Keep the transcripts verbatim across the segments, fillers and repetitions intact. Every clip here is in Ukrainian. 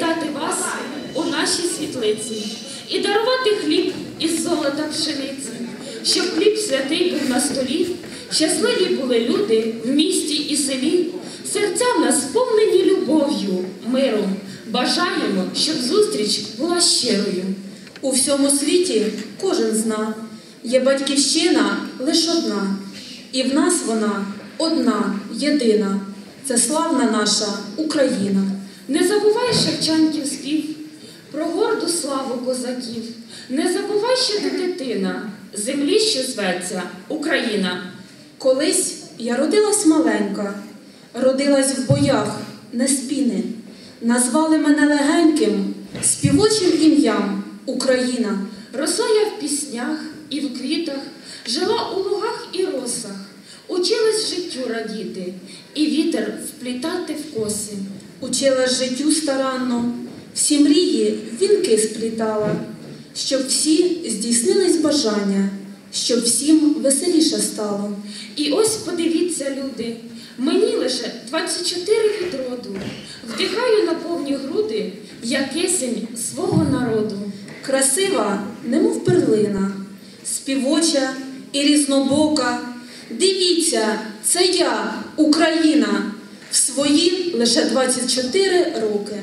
вітати вас у нашій світлиці і дарувати хліб із золота пшениці, щоб хліб святий був на столі, щасливі були люди в місті і селі, серця в нас сповнені любов'ю, миром. Бажаємо, щоб зустріч була щирою. У всьому світі кожен зна, є батьківщина лиш одна, і в нас вона одна, єдина. Це славна наша Україна. Не забувай шевченків спів про горду славу козаків. Не забувай, що ти дитина, землі, що зветься Україна. Колись я родилась маленька, родилась в боях, не спіни. Назвали мене легеньким, співочим ім'ям Україна. Росла я в піснях і в квітах, жила у лугах і росах, училась життю радіти і вітер вплітати в коси. Училась життю старанно, всі мрії вінки сплітала, щоб всі здійснились бажання, щоб всім веселіше стало. І ось подивіться, люди, мені лише двадцять чотири від роду, вдихаю на повні груди, я кисень свого народу. Красива, немов перлина, співоча і різнобока. Дивіться, це я, Україна, в свої лише двадцять чотири роки.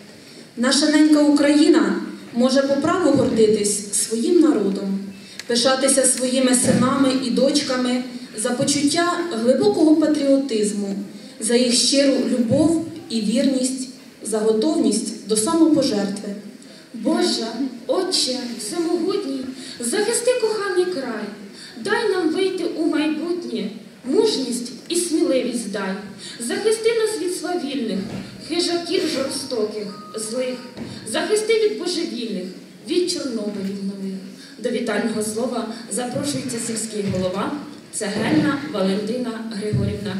Наша ненька Україна може по праву гордитись своїм народом, пишатися своїми синами і дочками за почуття глибокого патріотизму, за їх щиру любов і вірність, за готовність до самопожертви. Боже, Отче, всемогутній, захисти коханий край, дай нам вийти у майбутнє, мужність і сміливість дай. Захисти нас від свавільних, хижаків жорстоких, злих, захисти від божевільних, від Чорнобилів нових. До вітального слова запрошується сільський голова Цегельна Валентина Григорівна.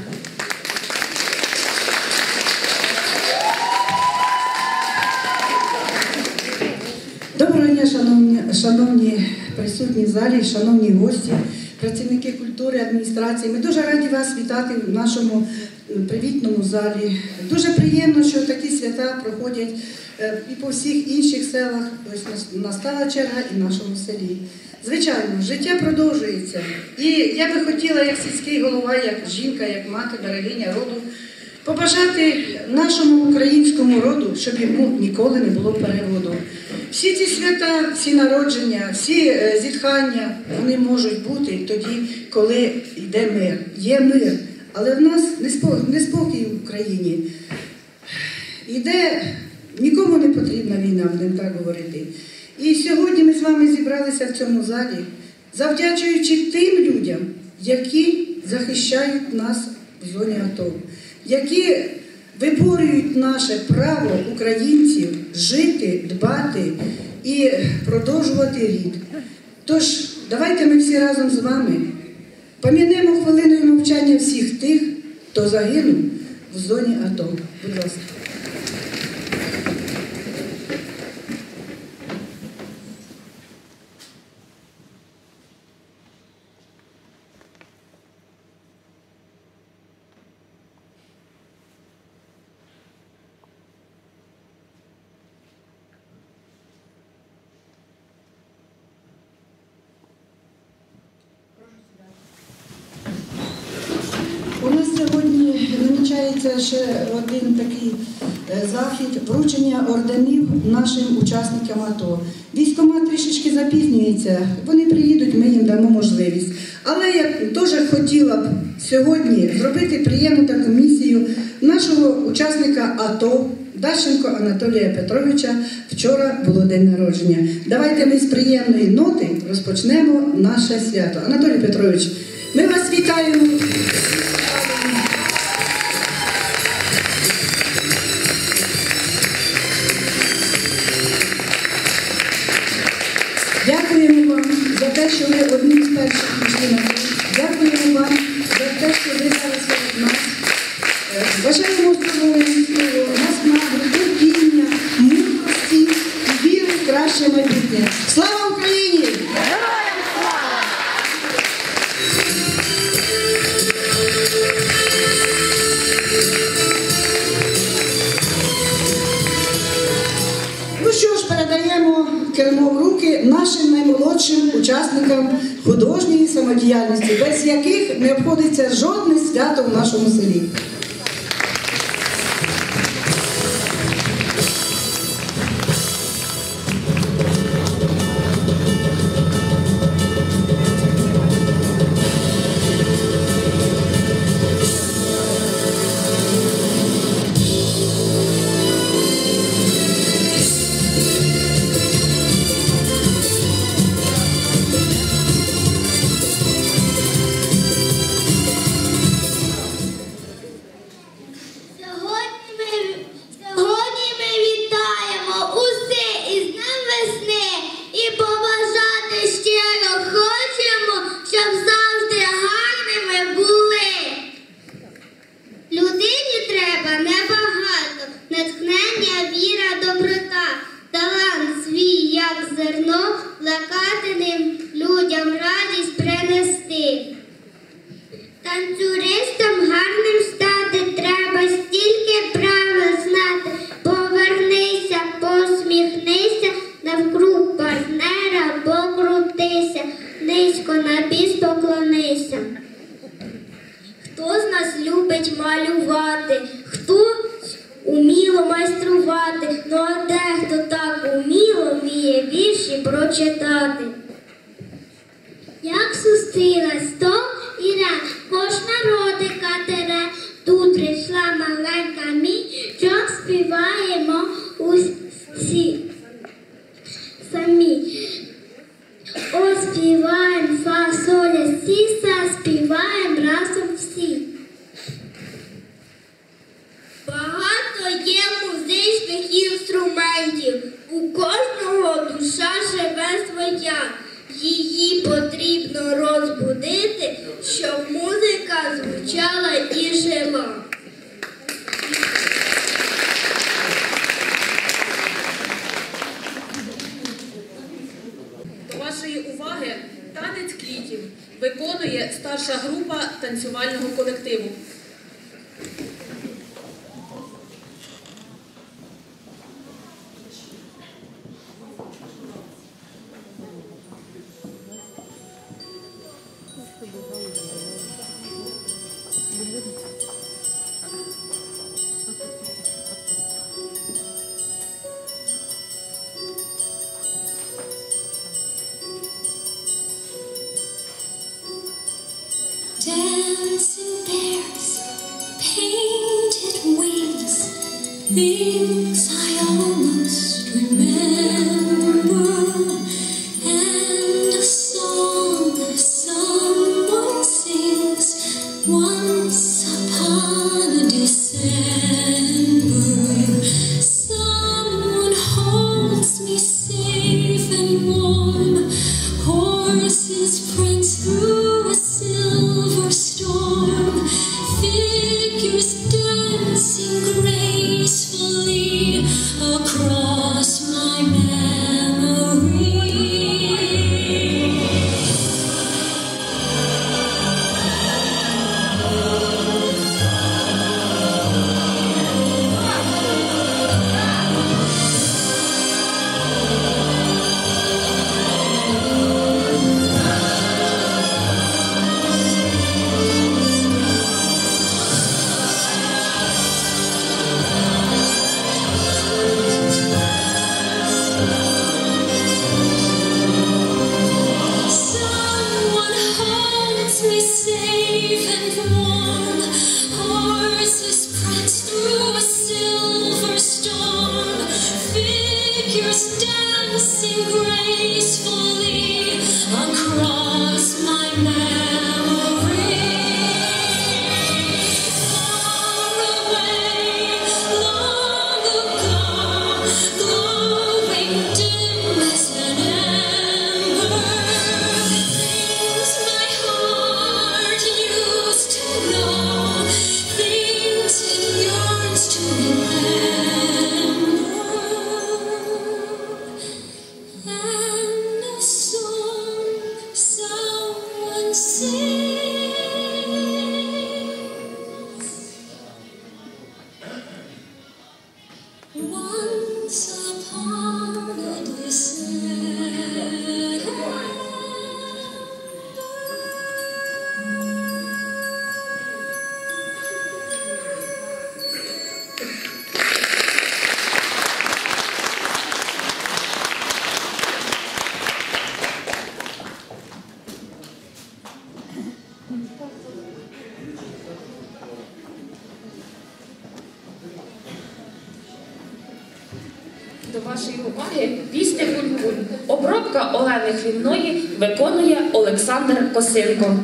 Доброго дня, шановні, шановні присутні в залі, шановні гості, працівники культури, адміністрації. Ми дуже раді вас вітати в нашому привітному залі. Дуже приємно, що такі свята проходять і по всіх інших селах. Ось настала черга і в нашому селі. Звичайно, життя продовжується. І я би хотіла, як сільський голова, як жінка, як мати, берегиня роду, побажати нашому українському роду, щоб йому ніколи не було переводу. Всі ці свята, всі народження, всі зітхання, вони можуть бути тоді, коли йде мир. Є мир, але в нас неспокій в Україні. Йде, нікому не потрібна війна, будемо так говорити. І сьогодні ми з вами зібралися в цьому залі, завдячуючи тим людям, які захищають нас в зоні АТО, які виборюють наше право українців жити, дбати і продовжувати рід. Тож, давайте ми всі разом з вами помінемо хвилиною мовчання всіх тих, хто загинув в зоні АТО. Будь ласка. У нас сьогодні намічається ще один такий захід – вручення орденів нашим учасникам АТО. Військкомат трішечки запізнюється, вони приїдуть, ми їм дамо можливість. Але я теж хотіла б сьогодні зробити приємну таку місію нашого учасника АТО Дащенко Анатолія Петровича. Вчора було день народження. Давайте ми з приємної ноти розпочнемо наше свято. Анатолій Петрович, ми вас вітаємо. Дякуємо вам за те, що ви одні з перших пішли на фронт. Дякуємо вам за те, що ви зараз серед нас. Бажаємо здоров'я, наснаги, терпіння, мудрості і віри в краще майбутнє. Слава Україні! Героям слава! Ну що ж, передаємо кермо в руки нашим наймолодшим учасникам художньої самодіяльності, без яких не обходиться жодне свято в нашому селі. Танцюристам гарним стати треба, стільки правил знати. Повернися, посміхнися, навкруг партнера покрутися, низько на біс поклонися. Хто з нас любить малювати, хто уміло майструвати, ну а дехто так уміло вміє вірші прочитати. Як зустрілась то і рад, кожна родика тере, тут прийшла маленька мічок, співаємо усі самі. Ось співаємо фа, соля, сі, са, співаємо разом всі. Багато є музичних інструментів, у кожного душа живе своя. Її потрібно розбудити, щоб музика звучала і жила. До вашої уваги танець квітів виконує старша група танцювального колективу. Dancing bears, painted wings, things I almost remember, and a song someone sings once upon a December. Someone holds me safe and warm, horses prance through a silver storm, figures dancing gracefully across my memory. Someone holds me safe and warm, horses prance through a silver storm, figures dancing gracefully across my memory. Far away, long ago, glowing dim as an ember, things my heart used to know, things it yearns to remember, and a song вашої уваги пісня «Гуль-гуль». Обробка Олени Хлівної виконує Олександр Косенко.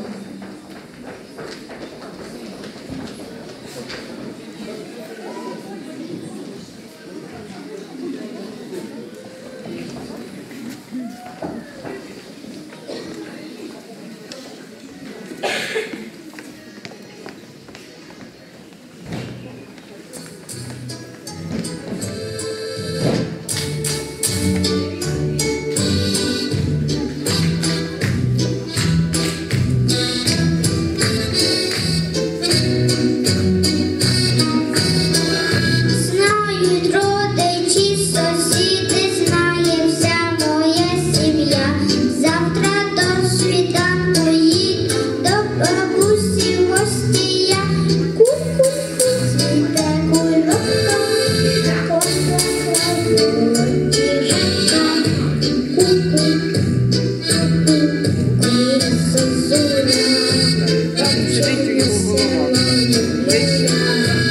Знають родичі, сусіди, знає вся моя сім'я. Завтра до світанку їдь, до бабусі в гості я. Ку-ку-ку, цвіте кульбабка, кошка волоті жабка. Ку-ку, ку-ку, кує зозуля, бабчине село люблю я.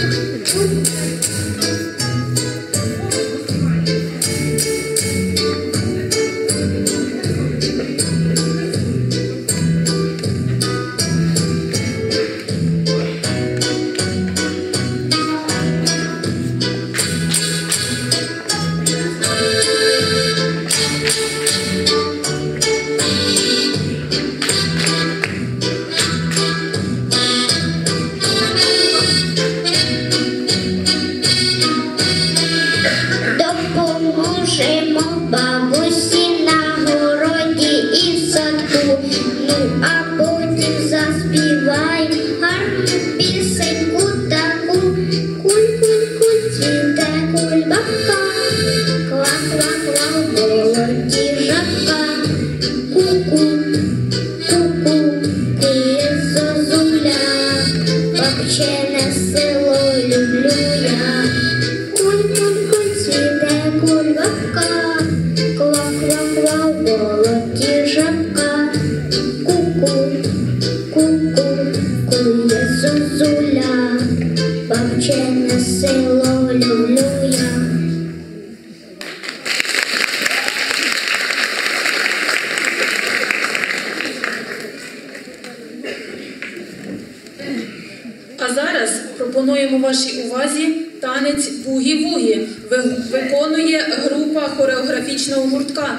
Допоможемо бабусі на городі і в садку, ну а потім заспіваємо гарну пісеньку таку. Куль-куль-куль, цвіте кульбабка, ква-ква-ква, в болоті жабка. Ку-ку, ку-ку, кує зозуля, бабчине село люблю я. Куль-куль-куль, цвіте кульбабка, ква-ква-ква, в болоті жабка. Ку-ку, ку-ку, кує зозуля, бабчине село люблю я. А зараз пропонуємо вашій увазі танець «Бугі-вугі». Ви- Виконує група хореографічного гуртка.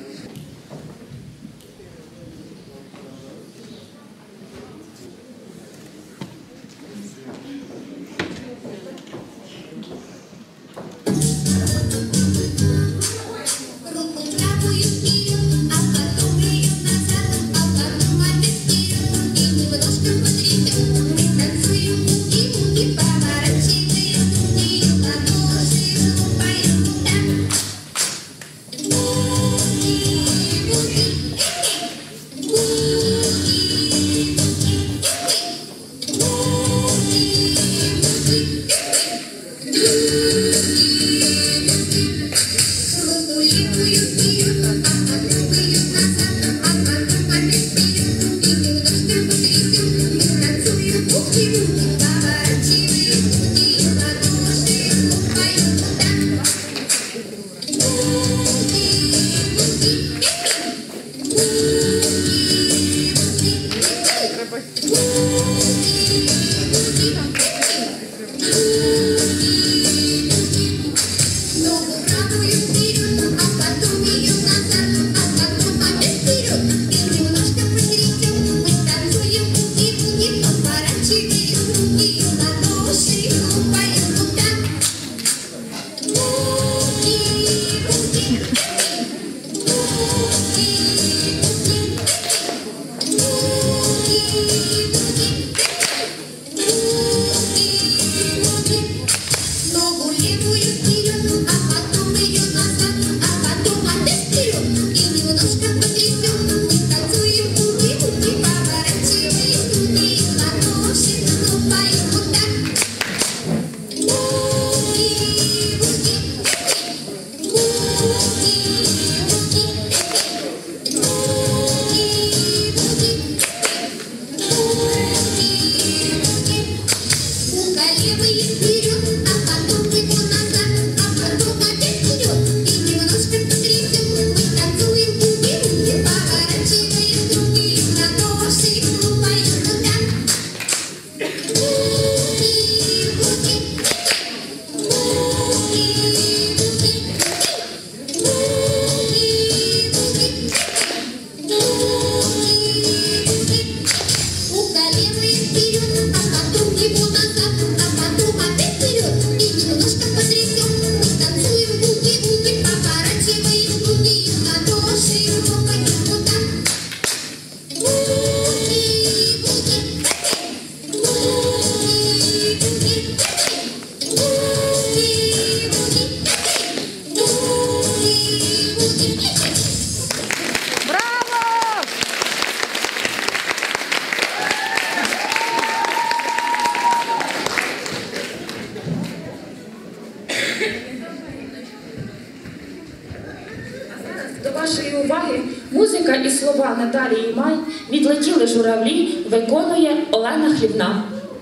Руку правую вперед, а потом ее назад, а потом опять вперед и немножко подряд. Мы танцуем буги-вуги, поворачиваем ноги, ладоши ступаем туда. Буги-вуги, руку левую вперед, а потом ее назад, а потом опять вперед и немножко подряд. Мы танцуем буги-вуги, поворачиваем ноги, ладоши ступаем туда. Ногу правую вперед, а потом ее назад, а потом опять вперед и немножко подряд. Мы танцуем буги-вуги, поворачиваем ноги, ладоши ступаем туда. Буги-вуги. Ногу левую вперед, а потом ее назад, а потом опять вперед и мы будем вместе. До вашої уваги музика і слова Наталії Май «Відлетіли журавлі» виконує Олена Хлібна.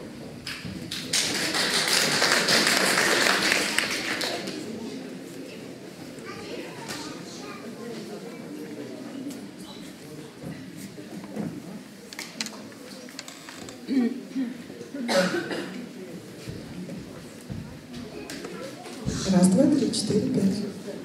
Раз, два, три, четыре, пять.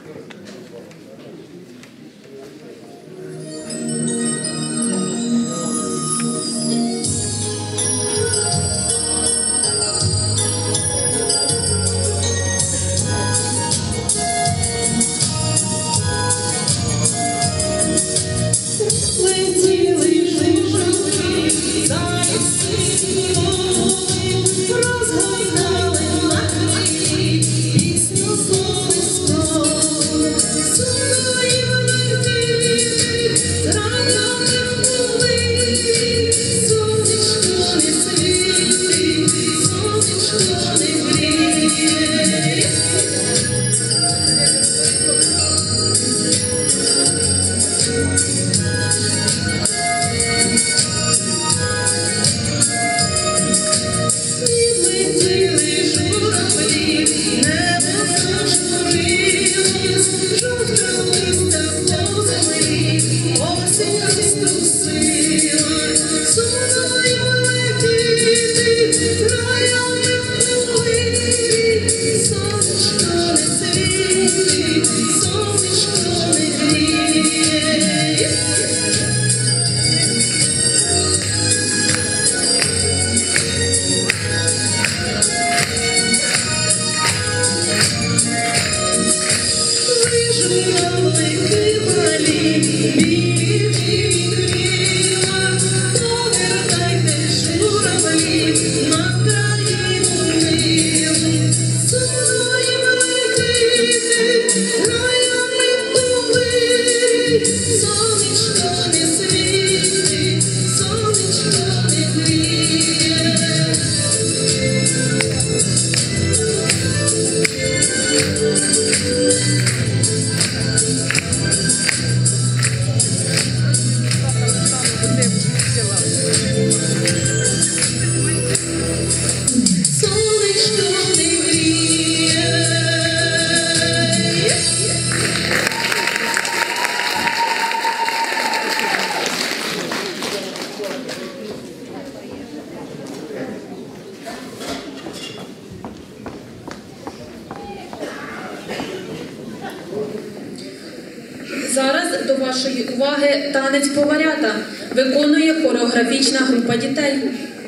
Зараз до вашої уваги танець поварята. Виконує хореографічна група дітей.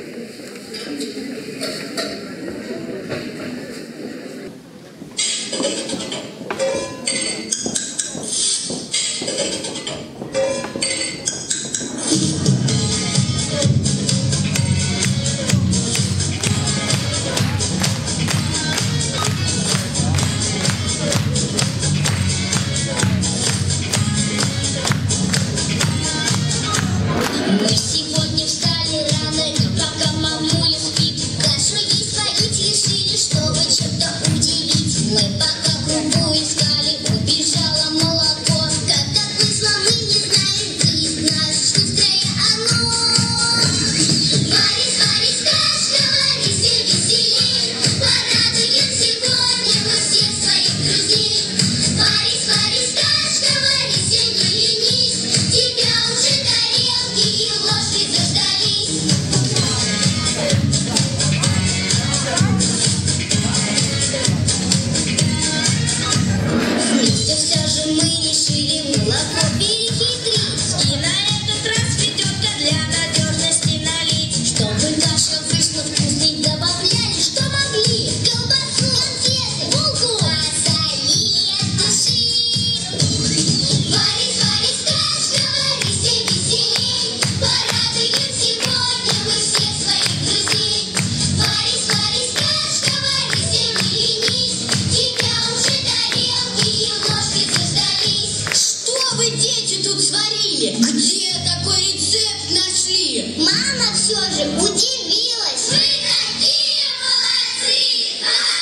Мы сегодня встали рано, и пока мамуля спит, кашу есть сварить решили, чтобы что-то удивить. Мы пока крупу искали, убежало молоко. Когда вышло, мы не знаем, где из нас шустрое оно. Варись, варись, кашка, варись и веселей, порадуем сегодня мы всех своих друзей. Варись, варись, кашка, варись и не ленись, тебя уже тарелки и ложки заждались. Вместе все же мы решили молоко перехитрить и на этот раз ведерко для надежности налить. Чтобы каша вышла вкусной, добавляли, что могли: колбасу, конфеты, булку, посолили от души. Варись, варись, кашка, варись и веселей, порадуем сегодня мы всех своих друзей. Варись, варись, кашка, варись и не ленись, тебя уже тарелки и ложки заждались. варили. Где такой рецепт нашли? Мама все же удивилась. Вы такие молодцы!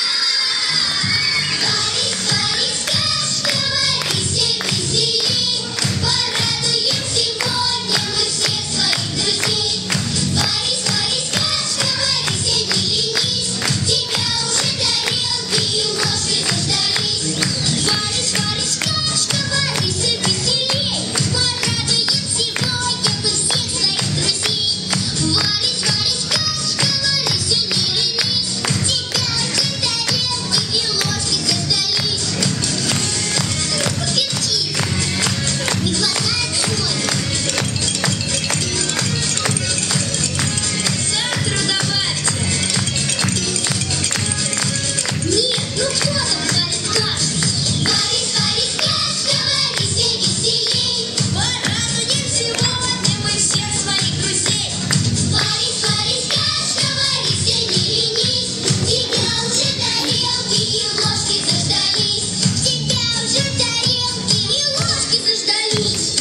Борис, Борис, кашка, варись, веселей. Порадуем сегодня мы всех своих друзей. Борис, Борис, кашка, варись, не ленись. Тебя уже тарелки и ложки заждались. Борис, Борис, кашка, варись, веселей. Порадуем сегодня мы всех своих друзей. Борис, Борис, кашка, варись, не ленись. Тебя уже тарелки и ложки заждались. Перчи, не хватает соли. Сахару добавьте. Нет, ну кто там варит кашу? Борис, Борис, кашка, варись, веселей. Порадуем сегодня мы всех своих друзей. Борис, Борис, кашка, варись, не ленись. Тебя уже тарелки и ложки заждались. Тебя уже тарелки и ложки заждались.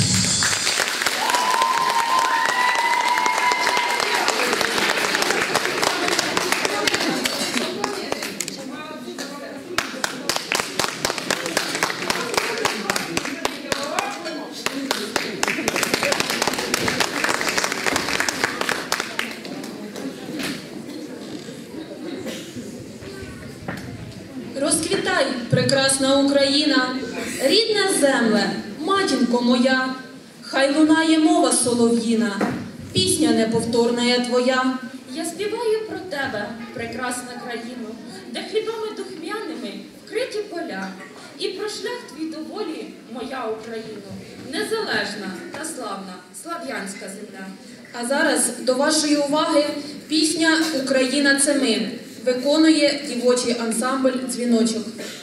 Розквітай, прекрасна Україна, рідна земле, матінко моя, хай лунає мова солов'їна, пісня неповторна є твоя. Я співаю про тебе, прекрасна країно, де хлібами духмяними вкриті поля. І про шлях твій до волі, моя Україно, незалежна та славна слав'янська земля. А зараз до вашої уваги пісня «Україна – це ми» виконує дівочий ансамбль «Дзвіночок».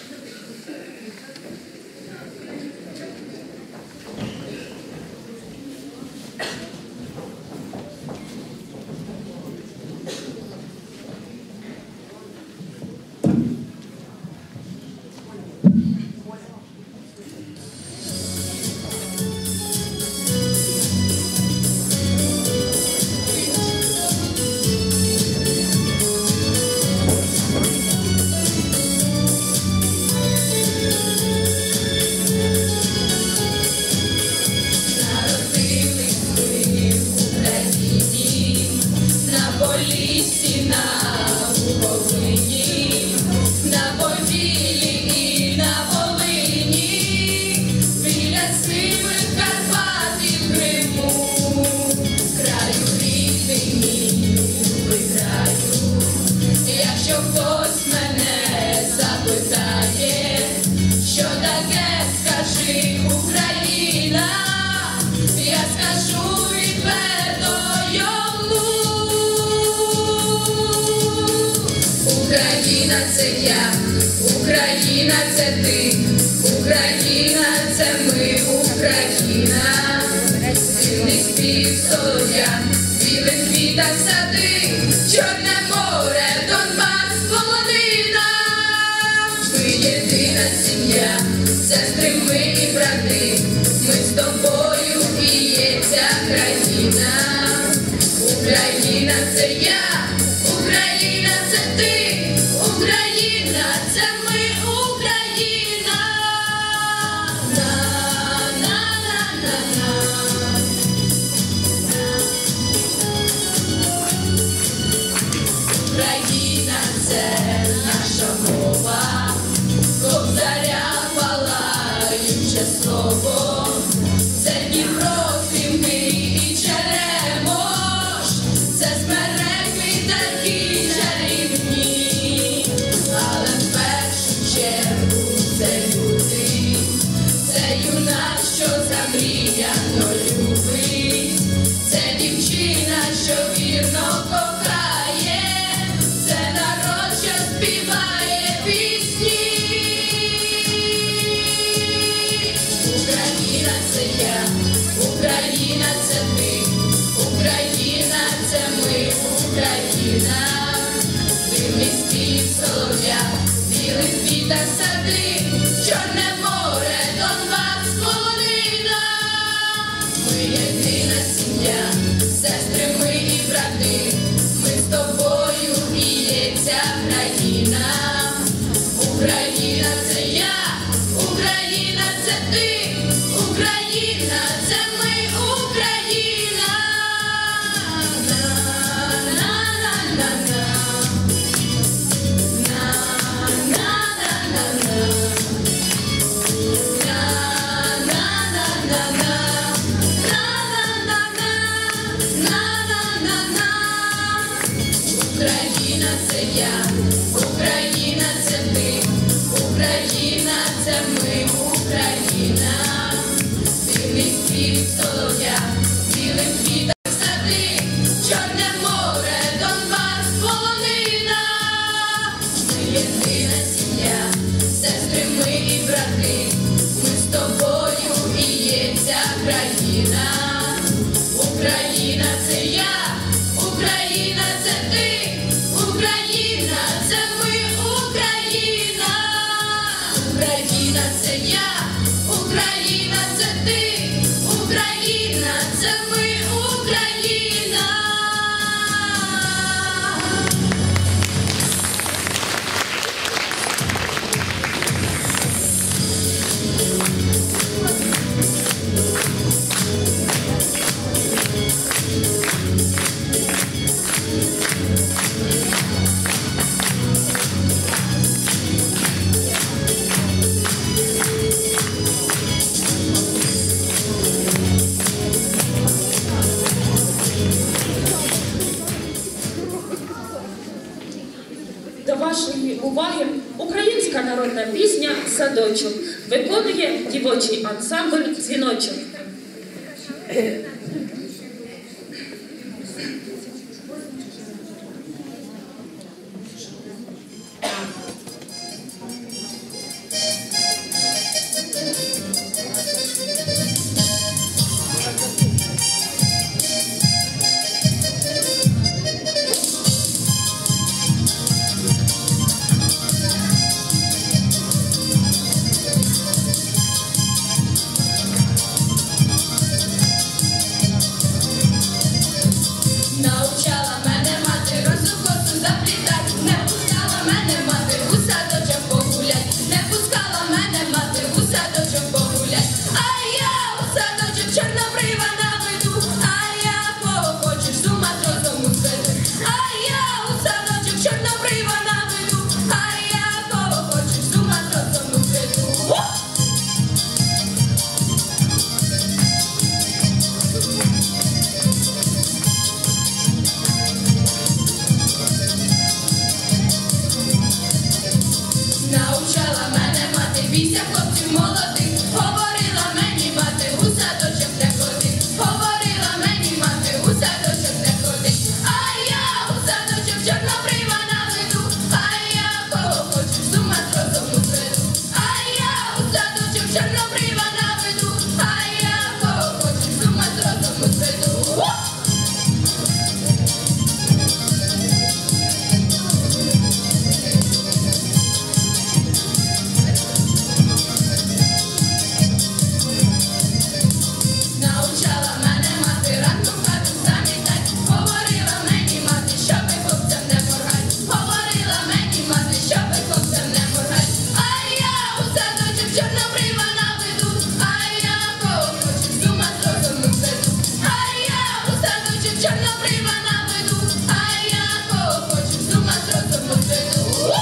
Україна – це я, Україна – це ти, Україна – це ми, Україна. Сильний спів солов'я, білих квітах сади, Чорне море, Донбас, полонина. Ми єдина сім'я, сестри ми і брати, ми з тобою і є ця країна. Україна – це я, Україна – це ти, Україна – це ми, Україна. На-на-на-на-на. Україна – це наша мова, Кобзаря палаюче слово, це Дніпро, Кремль і Черемош, це смереки такі чарівні, але в першу чергу це люди, це юнак, що замріяно любить, це дівчина, що вірно кохає, це народ, що співає пісні. Україна – це я, Україна – це ти, Україна – це ми, Україна. Дивний спів солов'я, білих квітах сади, Чорне море, Донбас, полонина. Ми я, Україна це ти, Україна це ми, Україна, дивний спів солов'я, білим квітом сади, Чорне море, Донбас, полонина. Ми єдина сім'я, сестри ми і брати, ми з тобою і є ця країна. Україна це я, Україна це ти, Україна це ми, Україна. Україна це я, Україна це ти, Україна це ми, Україна. До вашої уваги українська народна пісня «Садочок» виконує дівочий ансамбль «Дзвіночок». Научала мене мати росу косу заплітать, не пускала мене мати у садочок погулять, не пускала мене мати у садочок погулять. А я у садочок чорнобрива наведу, а я кого хочеш з ума трозом узведу. А я у садочок чорнобрива наведу, а я кого хочеш з ума трозом узведу. Научала мене мати, бійся хлопців молодих, говорила мені мати, у садочок не ходи, говорила мені мати, у садочок не ходи. А я у садочок чорнобрива наведу, а я кого хочеш з ума трозом узведу. А я у садочок чорнобрива наведу, а я кого хочеш з ума трозом узведу. Научала мене мати ранку хату замітать, говорила мені мати, щоби хлопцям не моргать, говорила мені мати, щоби хлопцям не моргать. А я у садочок чорнобрива наведу, а я кого хочеш з ума трозом узведу. А я у садочок чорнобрива наведу, а я кого хочеш з ума трозом узведу.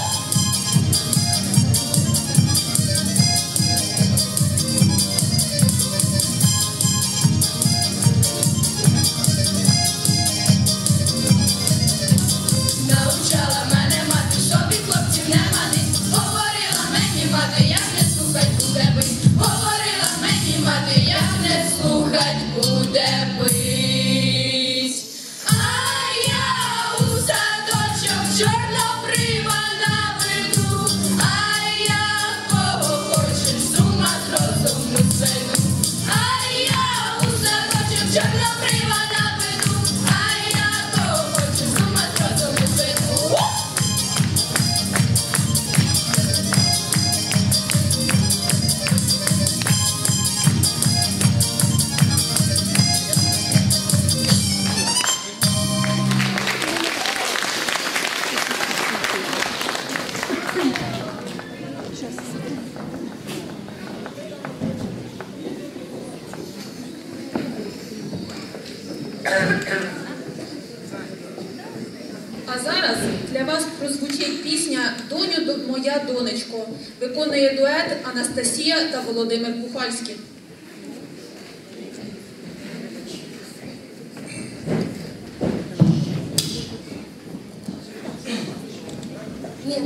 Научала мене мати, щоб і хлопців не манить, говорила мені мати, як не слухать буде бить, говорила мені мати, як не слухать буде бить. А я у садочок чорнобрива наведу, а я кого хочеш з ума трозом узведу. А я у садочок чорнобрива наведу, а я кого хочеш з ума трозом узведу. А зараз для вас прозвучить пісня «Доню, до- моя донечко». Виконує дует Анастасія та Володимир Пухальський. Ні.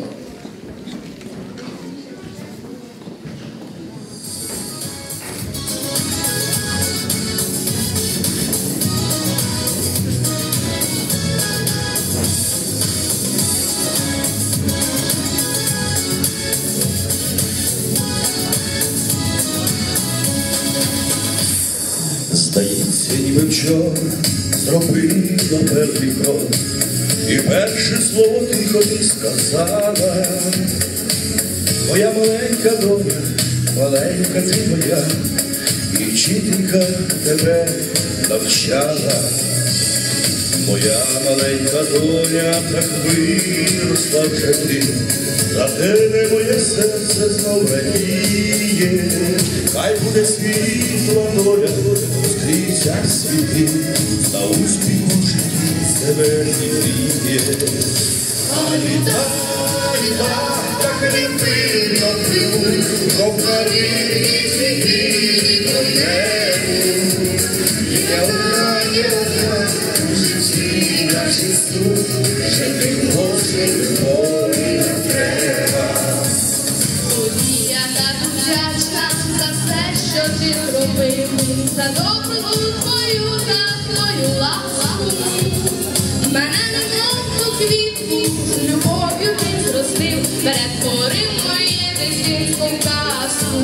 Здається, ніби вчора зробила перший крок, і перше слово тихо ти сказала. Моя маленька доня, маленька ти моя, і вчителька тебе навчала. Моя маленька доня, так виросла вже ти, за тебе моє серце знов радіє. Хай буде світла доля, скрізь світи, за успіху в житті тебе зігріє. А літа, літа, так невпинно пливуть, ковтари світи до небу. Є одна, є одна, у житті наші сну, ще ти Боже, любові нам треба. Тобі я так вдячна за все, що ти зробив, за доброту твою та твою ласку. Мене немов у квітку з любов'ю ти зростив, перетворив моє дитинство в казку.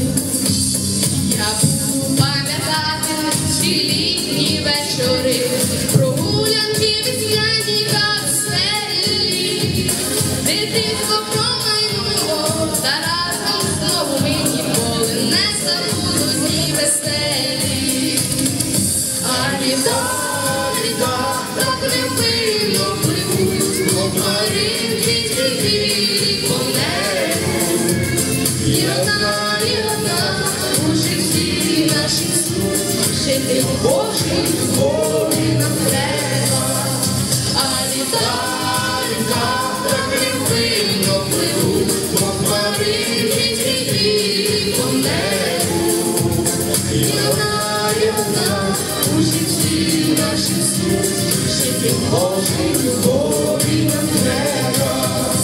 Я буду пам'ятати ці літні вечори, прогулянки весняні каруселі. Дитинство промайнуло, та разом знову ми ніколи не забудуть веселі. А літа, літа, так невпинно пливуть, мов маринки цвіті по небу. І одна, і одна у житті нашій сну, ще ти Божій любові нам треба. А літа, літа, так невпинно пливуть, мов маринки цвіті по небу. І одна, і одна у житті нашій сну, ще ти Божій любові нам треба.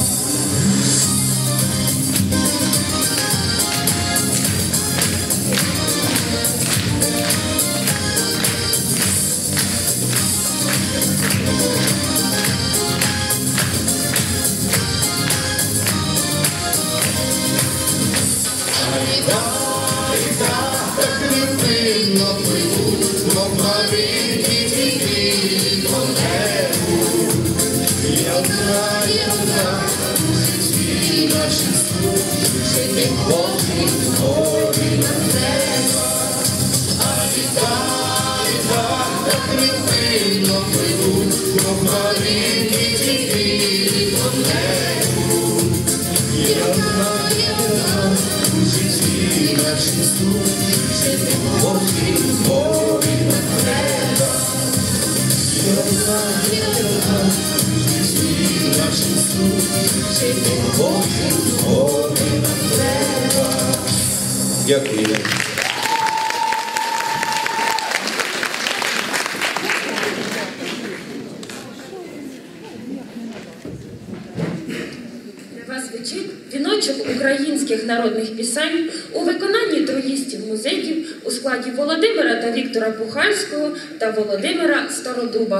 Дякую. Для вас звучить віночок українських народних пісень у виконанні троїстів-музиків у складі Володимира та Віктора Пухальського та Володимира Стародуба.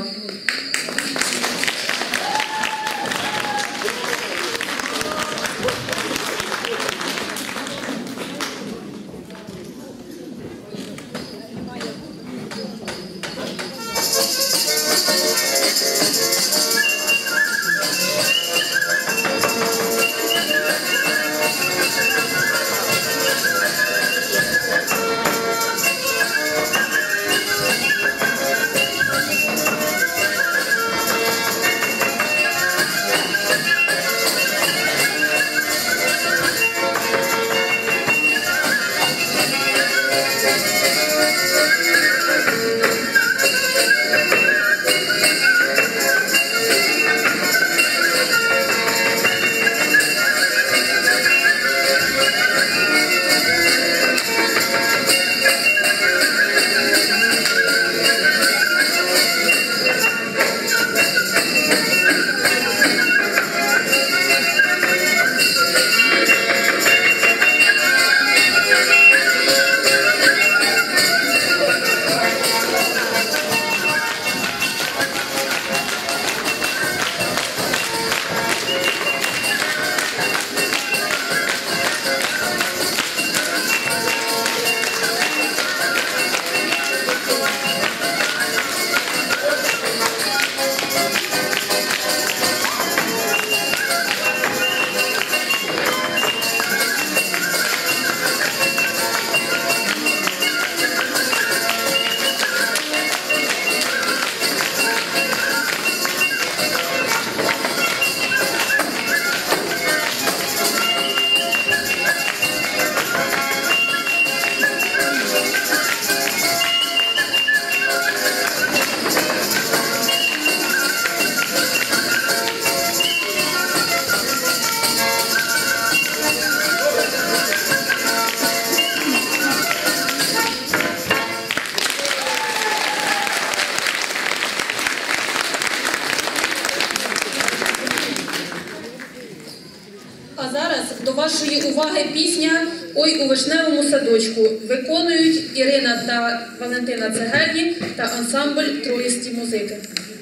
вашої уваги пісня «Ой у вишневому садочку». Виконують Ірина та Валентина Цегельні та ансамбль «Троїсті музики».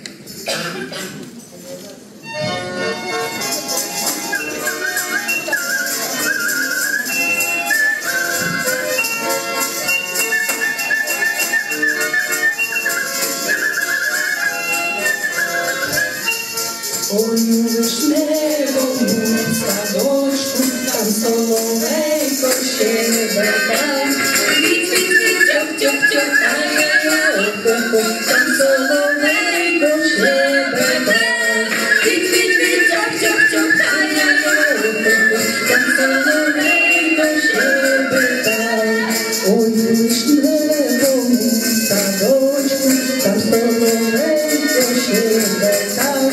Ой, у вишневому садочку, там соловейко щебетав. Віць-віць-віць, тьох-тьох-тьох, ай-яй-яй-о-хо-хо, там соловейко щебетав. Віць-віць-віць, тьох-тьох-тьох, ай-яй-яй-о-хо-хо, там соловейко щебетав. Ой, у вишневому садочку, там соловейко щебетав.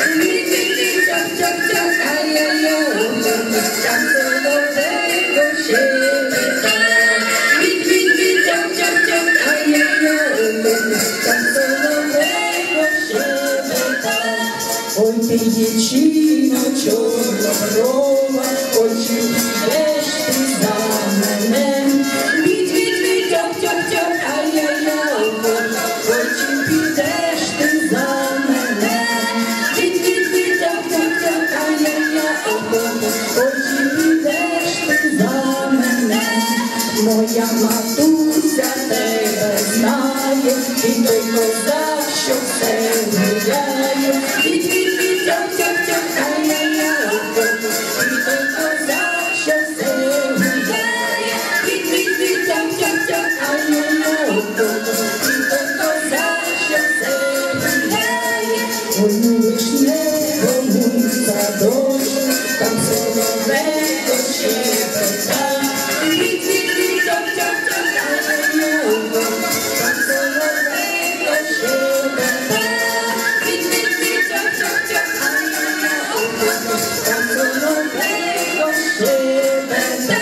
Ой, ти дівчино чорноброва, ой, чи підеш ти за мене? Від-від-від, тьох-тьох-тьох, ай-яй-яй-о, ой, чи підеш ти за мене? Від-від-від, тьох-тьох-тьох, ай-яй-яй-о, ой, чи підеш ти за мене? Моя матуся тебе знає, і той козак, що все гуляє. Від-від-від, тьох-тьох-тьох, ай-яй-яй-о, і той козак, що все гуляє. Від-від-від, тьох-тьох-тьох, ай-яй-яй-о, і той козак, що все гуляє. Ой, у вишневому садочку, там соловейко щебетав. Від-від-від, тьох-тьох-тьох, ай-яй-яй-о, там соловейко щебетав. Від-від-від, тьох-тьох-тьох, ай-яй-яй-о, там соловейко щебетав.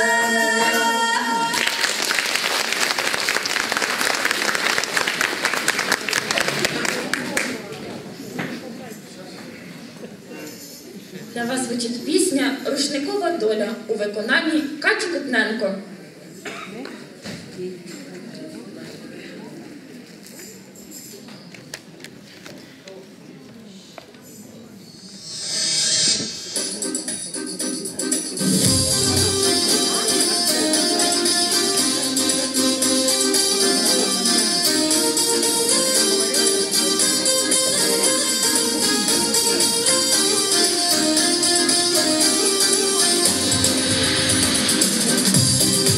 Для вас звучить пісня «Рушникова доля» у виконанні Каті Кутненко. Ой,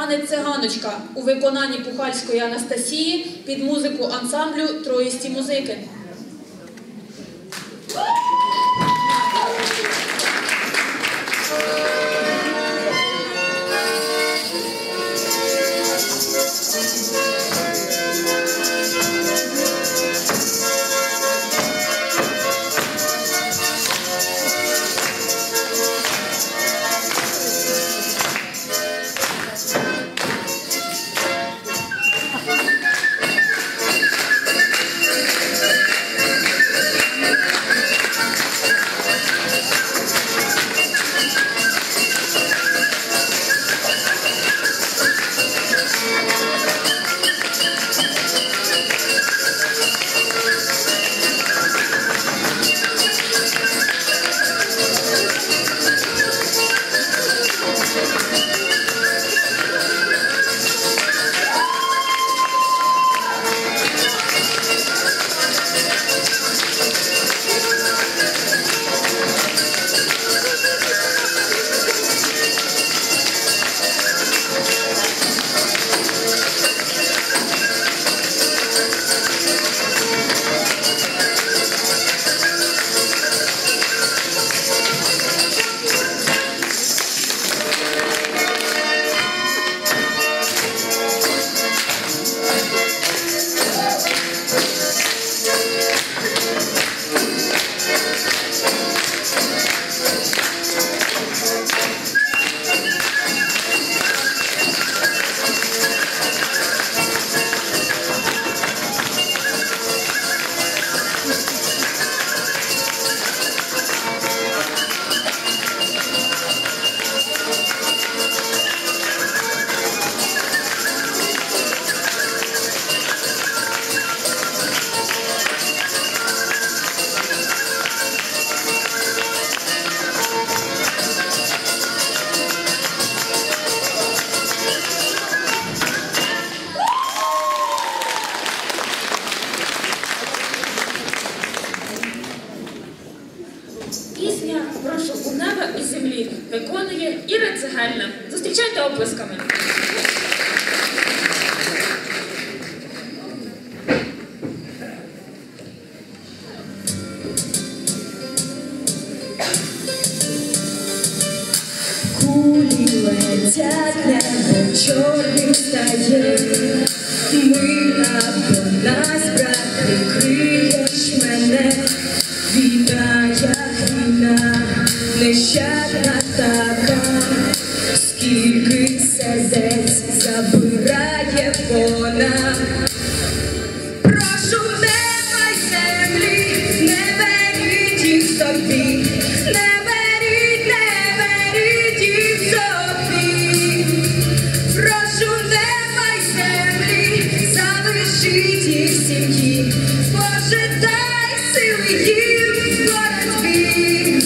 танець циганочка у виконанні Пухальської Анастасії під музику ансамблю «Троїсті музики». Пісня «Прошу у неба і землі» виконує Іра Цегельна. Зустрічайте оплесками. Кулі летять, небо чорним стає, мила по нас, брат, прикриєш мене. Війна, як війна, нещадна така, скільки сердець забирає вона. Прошу неба й землі, не беріть їх собі, не беріть, не беріть їх собі. Прошу неба й землі, залишіть їх сім'ї, Боже, дай сили їм в боротьбі.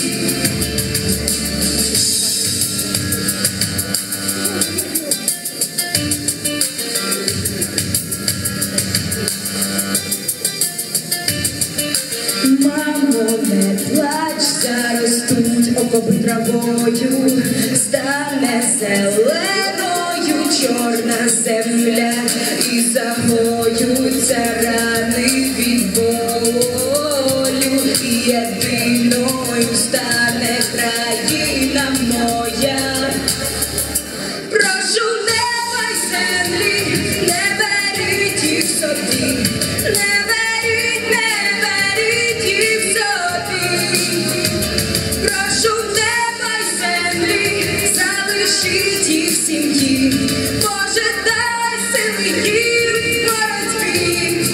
Мамо, не плач, заростуть окопи травою, стане зеленою чорна земля, і загоються рани від болю, і єдиною стане країна моя. Прошу неба й землі, не беріть їх собі, не беріть, не беріть їх собі. Прошу неба й землі, залишіть їх в сім'ї, Боже, дай сили їм в боротьбі.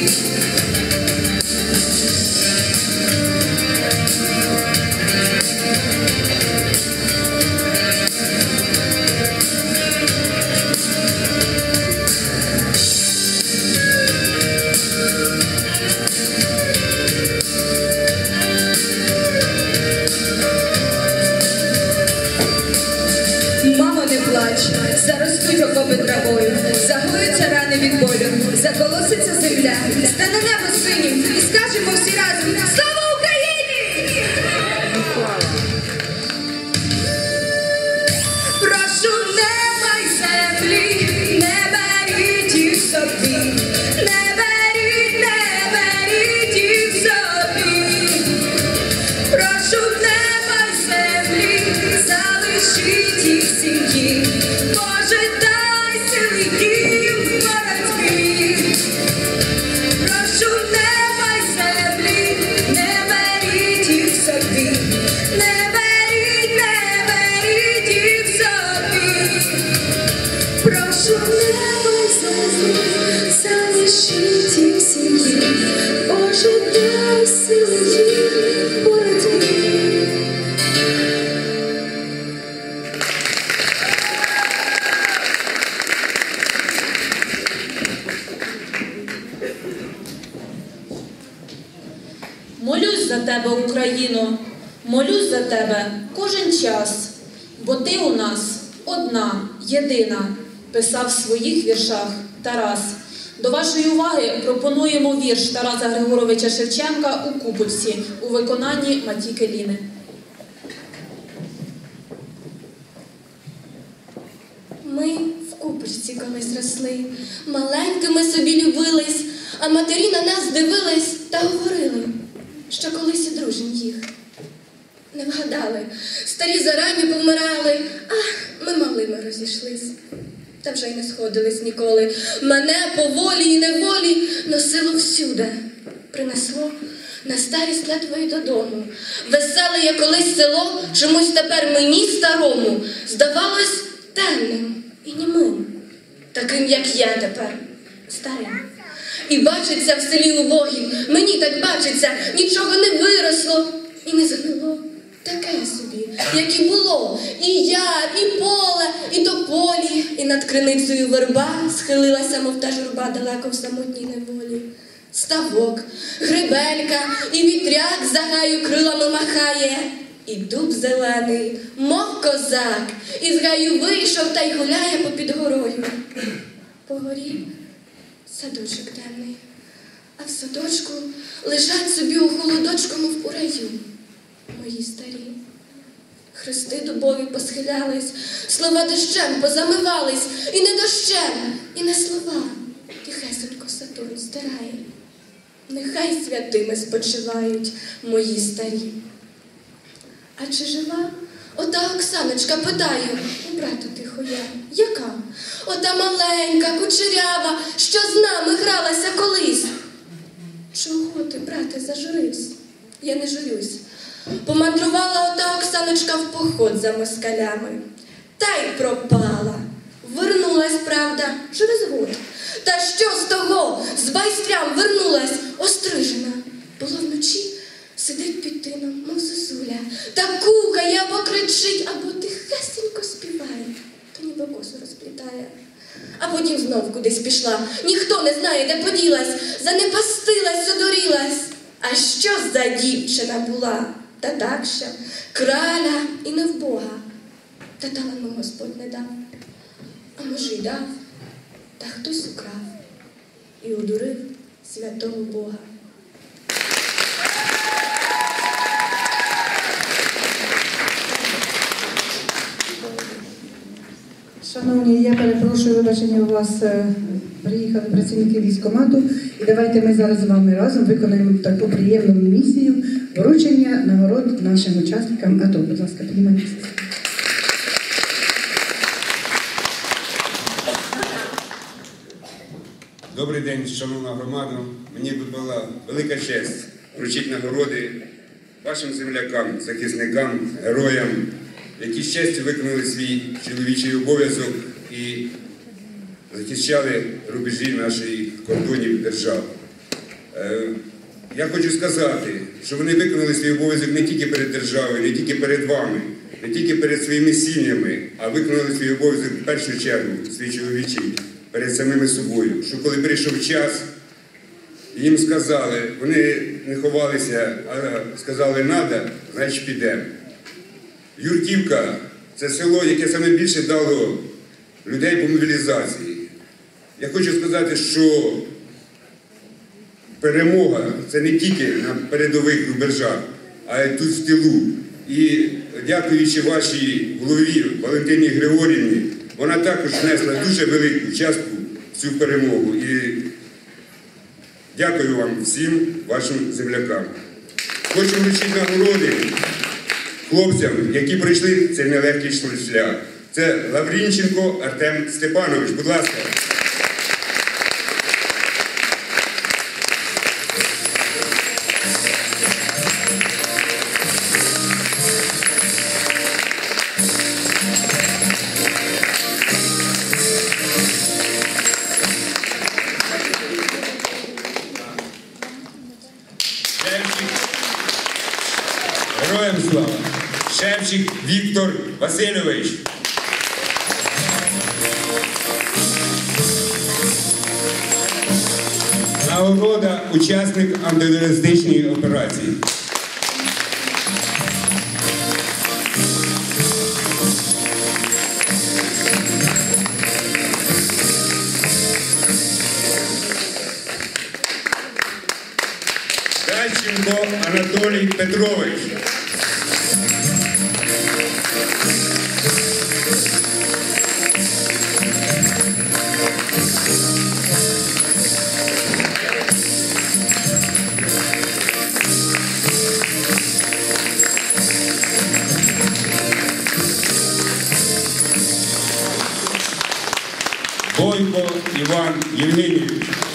Мамо, не плач, заростуть окопи травою, загоються рани від болю, заколоситься земля, стане небо синім, і скажемо всі разом: слава Україні! Прошу неба й землі, собі, не беріть, не беріть їх собі. Прошу неба й землі, залишіть їх в сім'ї. Боже, дай сили їм в боротьбі. Прошу неба й землі, не беріть їх собі. Не беріть, не беріть їх собі. Прошу неба й землі, залишіть їх в сім'ї. Боже, дай сили їм в боротьбі. Молюсь за тебе, Україно, молюсь за тебе кожен час, бо ти у нас одна, єдина, писав в своїх віршах Тарас. До вашої уваги пропонуємо вірш Тараса Григоровича Шевченка «У Купочці» у виконанні Матіки Ліни. Ми в Купочці колись росли, маленькими собі любились, а матері на нас дивились та говорили, що колись одружень їх. Не вгадали, старі зарані помирали, ах, ми малими розійшлись. Та вже й не сходились ніколи. Мене по волі і неволі носило всюди. Принесло на старість ледве й додому. Веселе я колись село, чомусь тепер мені старому здавалось темним і німим, таким, як я тепер, старим. І бачиться в селі убогім, мені так бачиться, нічого не виросло і не згнило. Таке собі, як і було, і яр, і поле, і тополі, і над криницею верба схилилася, мов та журба, далеко в самотній неволі. Ставок, гребелька, і вітряк за гаю крилами махає, і дуб зелений, мов козак, із гаю вийшов та й гуляє попід горою. По горі садочок темний, а в садочку лежать собі у холодочку, мов у раю, мої старі. Хрести дубові посхилялись, слова дощем позамивались, і не дощем, і не слова, тихесенько Сатурн стирає. Нехай святими спочивають мої старі. А чи жива? Ота Оксаночка, питаю, у брата тихо я, яка? Ота маленька, кучерява, що з нами гралася колись. Чого ти, брате, зажурився? Я не журюсь. Помандрувала ота Оксаночка в поход за москалями. Та й пропала. Вернулась, правда, через год. Та що з того? З байстрям вернулась, острижена. Було вночі, сидить під тином, мов зозуля, та кукає або кричить, або тихесенько співає, та ніби косу розплітає. А потім знов кудись пішла. Ніхто не знає, де поділась, занепастилась, одурілась. А що за дівчина була? Та так що, краля і не в Бога. Та талану Господь не дав. А може й дав, та хтось украв і одурив святого Бога. Шановні, я перепрошую вибачення у вас, е, приїхали працівники військкомату, і давайте ми зараз з вами разом виконаємо таку приємну місію вручення нагород нашим учасникам АТО. Будь ласка, піднімайтеся. Добрий день, шановна громада. Мені випала велика честь вручити нагороди вашим землякам, захисникам, героям, які з честю виконали свій чоловічий обов'язок і захищали рубежі наших кордонів держав. Я хочу сказати, що вони виконали свій обов'язок не тільки перед державою, не тільки перед вами, не тільки перед своїми сім'ями, а виконали свій обов'язок в першу чергу, свій чоловічий, перед самими собою. Що коли прийшов час, їм сказали, вони не ховалися, а сказали «надо», значить підемо. Юрківка – це село, яке найбільше дало людей по мобілізації. Я хочу сказати, що перемога – це не тільки на передових рубежах, а й тут в тилу. І дякуючи вашій голові Валентині Григорівні, вона також внесла дуже велику частку в цю перемогу. І дякую вам всім вашим землякам. Хочу вручити нагороди хлопцям, які пройшли цей нелегкий шлях. Це Лаврінченко Артем Степанович. Будь ласка. Героям слава! Шевчик Віктор Васильович. Нагорода учасник антитерористичної операції. Дальченко Анатолій Петрович. Бойко Іван Євгенійович.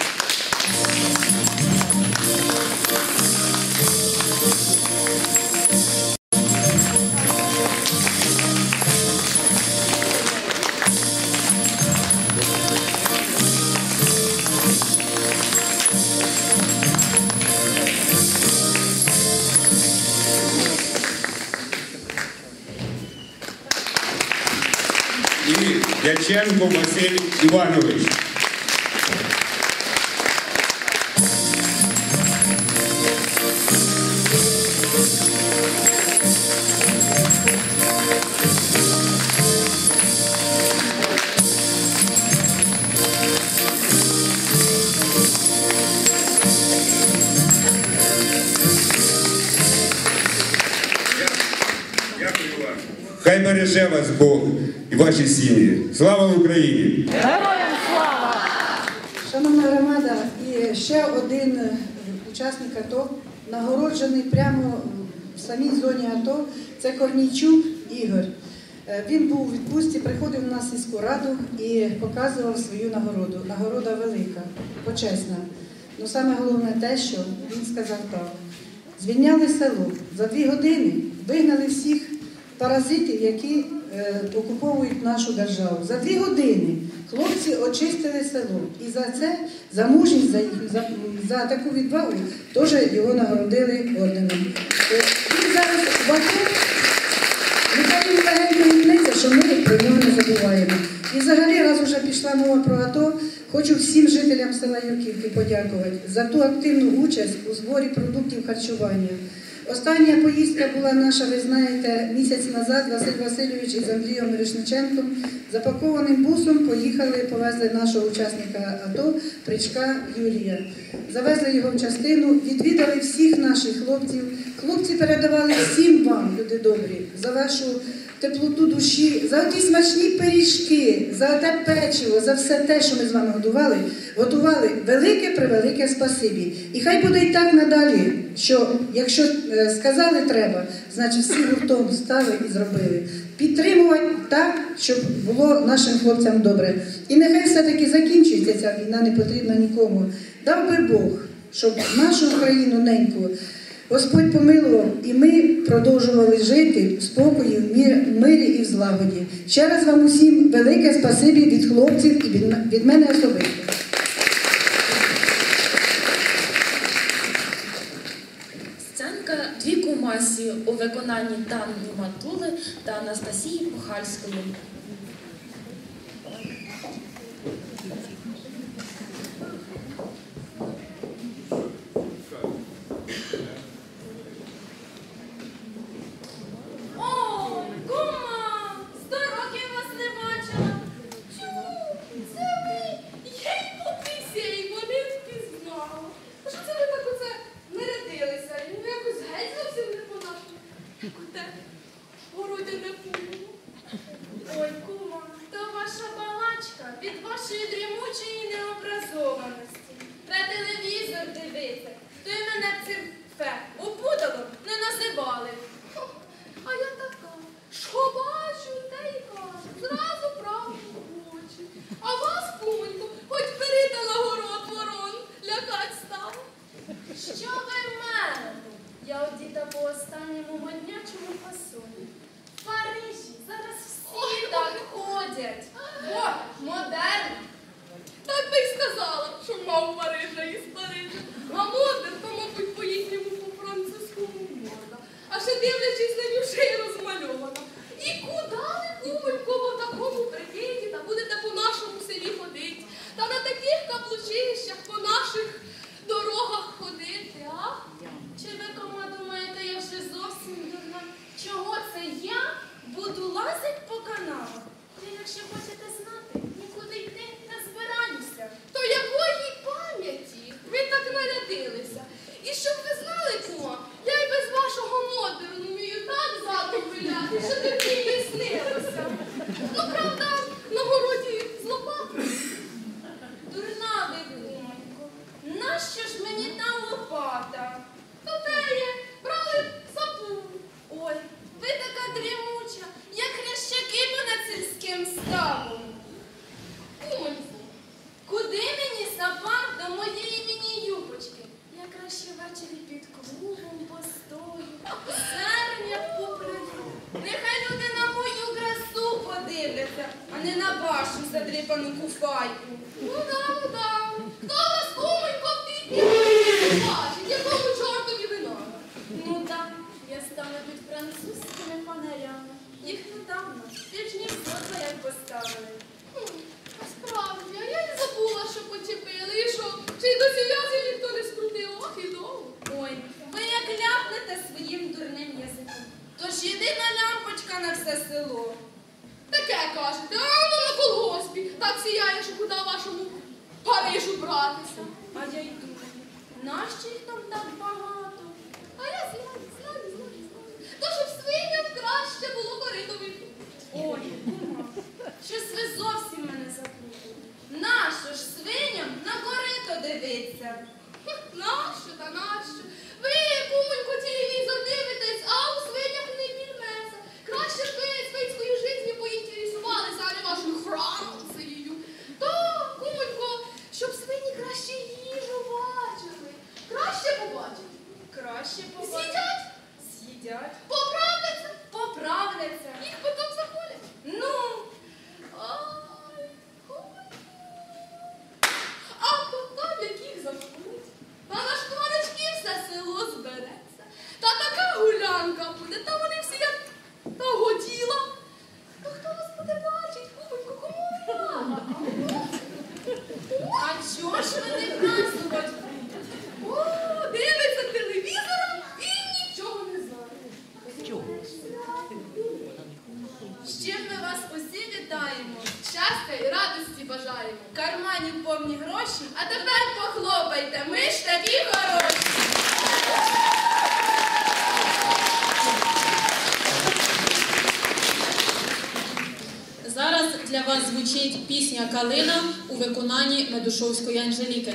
І Дяченко Василь Іванович. Дякую вам. Хай береже вас Бог і ваші сім'ї. Слава Україні! Героям слава! Шановна громада, і ще один учасник АТО, нагороджений прямо в самій зоні АТО, це Корнійчук Ігор. Він був у відпустці, приходив у нас в сільську раду і показував свою нагороду. Нагорода велика, почесна. Ну саме головне те, що він сказав так. Звільняли село, за дві години вигнали всіх паразитів, які е, окуповують нашу державу. За дві години хлопці очистили село. І за це, за мужність, за, за, за таку відвагу, теж його нагородили орденом. Е, він зараз в АТО, нехай він легенько гнеться, що ми про нього не забуваємо. І взагалі, раз вже пішла мова про АТО, хочу всім жителям села Юрківки подякувати за ту активну участь у зборі продуктів харчування. Остання поїздка була наша, ви знаєте, місяць назад Василь Васильович із Андрієм Мирошниченком запакованим бусом поїхали, повезли нашого учасника АТО, Причка Юрія. Завезли його в частину, відвідали всіх наших хлопців. Хлопці передавали всім вам, люди добрі, за вашу теплоту душі, за ті смачні пиріжки, за те печиво, за все те, що ми з вами готували, готували велике-превелике спасибі. І хай буде і так надалі, що якщо е, сказали треба, значить всі гуртом стали і зробили. Підтримувати так, щоб було нашим хлопцям добре. І нехай все-таки закінчується ця війна, не потрібна нікому. Дав би Бог, щоб нашу Україну неньку Господь помилував, і ми продовжували жити в спокої, в мирі і в злагоді. Ще раз вам усім велике спасибі від хлопців і від мене особисто. Сценка «Дві кумасі» у виконанні Тани Матули та Анастасії Пухальської. Ой, до Парижа із Парижа. А модер, то, мабуть, по-їхньому по-французькому можна. А ще дивлячись на нього, ще й розмальована. І куди ви, кумонько, в такому приїді, та будете по нашому селі ходити? Та на таких каблучищах по наших дорогах ходити, а? Чи ви, кома, думаєте, я вже зовсім дурна? Чого це я буду лазити по каналах? Ви, якщо хочете знати, нікуди йти не збираюся. То якої пам'яті ви так нарядилися? І щоб ви знали, кума, я й без вашого модеру вмію так задом виляти, що тобі й не снилося. Ну, правда, на городі з лопатою. Дурна ви, кумонько. Нащо ж мені та лопата? То те є, брали сапу. Ой, ви така дрімуча, як хрящаки понад сільським ставом. Кумоньку, Куди мені сапа до моєї міні-юбочки? Я краще ввечері під клубом постою, зерня попливу. Нехай люди на мою красу подивляться, а не на вашу задрипану куфайку. ну да, ну да. Хто вас, кумонько, в тій півні бачить? Якому чортові вина? Ну так, я стала під французькими фонарями. Їх недавно, тижнів зо як поставили. Хм, а справді, а я й забула, що почепили. І що, чи й до сів'язі ніхто не скрутив? Ох, і довго. Ой, ви як ляпнете своїм дурним язиком. Тож єдина лямпочка на все село. Таке кажете, а воно на колгоспі. Так сіяє, що куди вашому Парижу братися. А я й думаю, нащо їх там так багато? А я знаю, знаю, знаю, знаю. То, щоб свиням краще було корито випити. Ой, кума, щось ви зовсім мене заплутали. Нащо ж свиням на корито дивиться? Хм, Нащо та нащо? Ви, кумонько, телевізор дивитесь, а у свинях не вільметься. Краще б ви свинською життю поінтересувалися, а не вашою Францією. То, кумонько, щоб свині краще їжу бачили. Краще побачили. Краще побачити. З'їдять? З'їдять. Поправляться? Поправляться. Їх потім захвалять. Ну, Ай, кумонько. А потім як їх захвалять? Та на шкварочки все село збереться. Та така гулянка буде, та вони всі як та годіла. Та хто вас буде бачить, кумонько, кому не рада? а чого ж ви не празднувати будете? О, дивиться телевізором і нічого не знає. З чим ми вас усі вітаємо? Щастя і радості бажаємо. В кармані повні гроші, А тепер похлопайте, ми ж такі хороші. Зараз для вас звучить пісня «Калина» у виконанні Медушовської Анжеліки.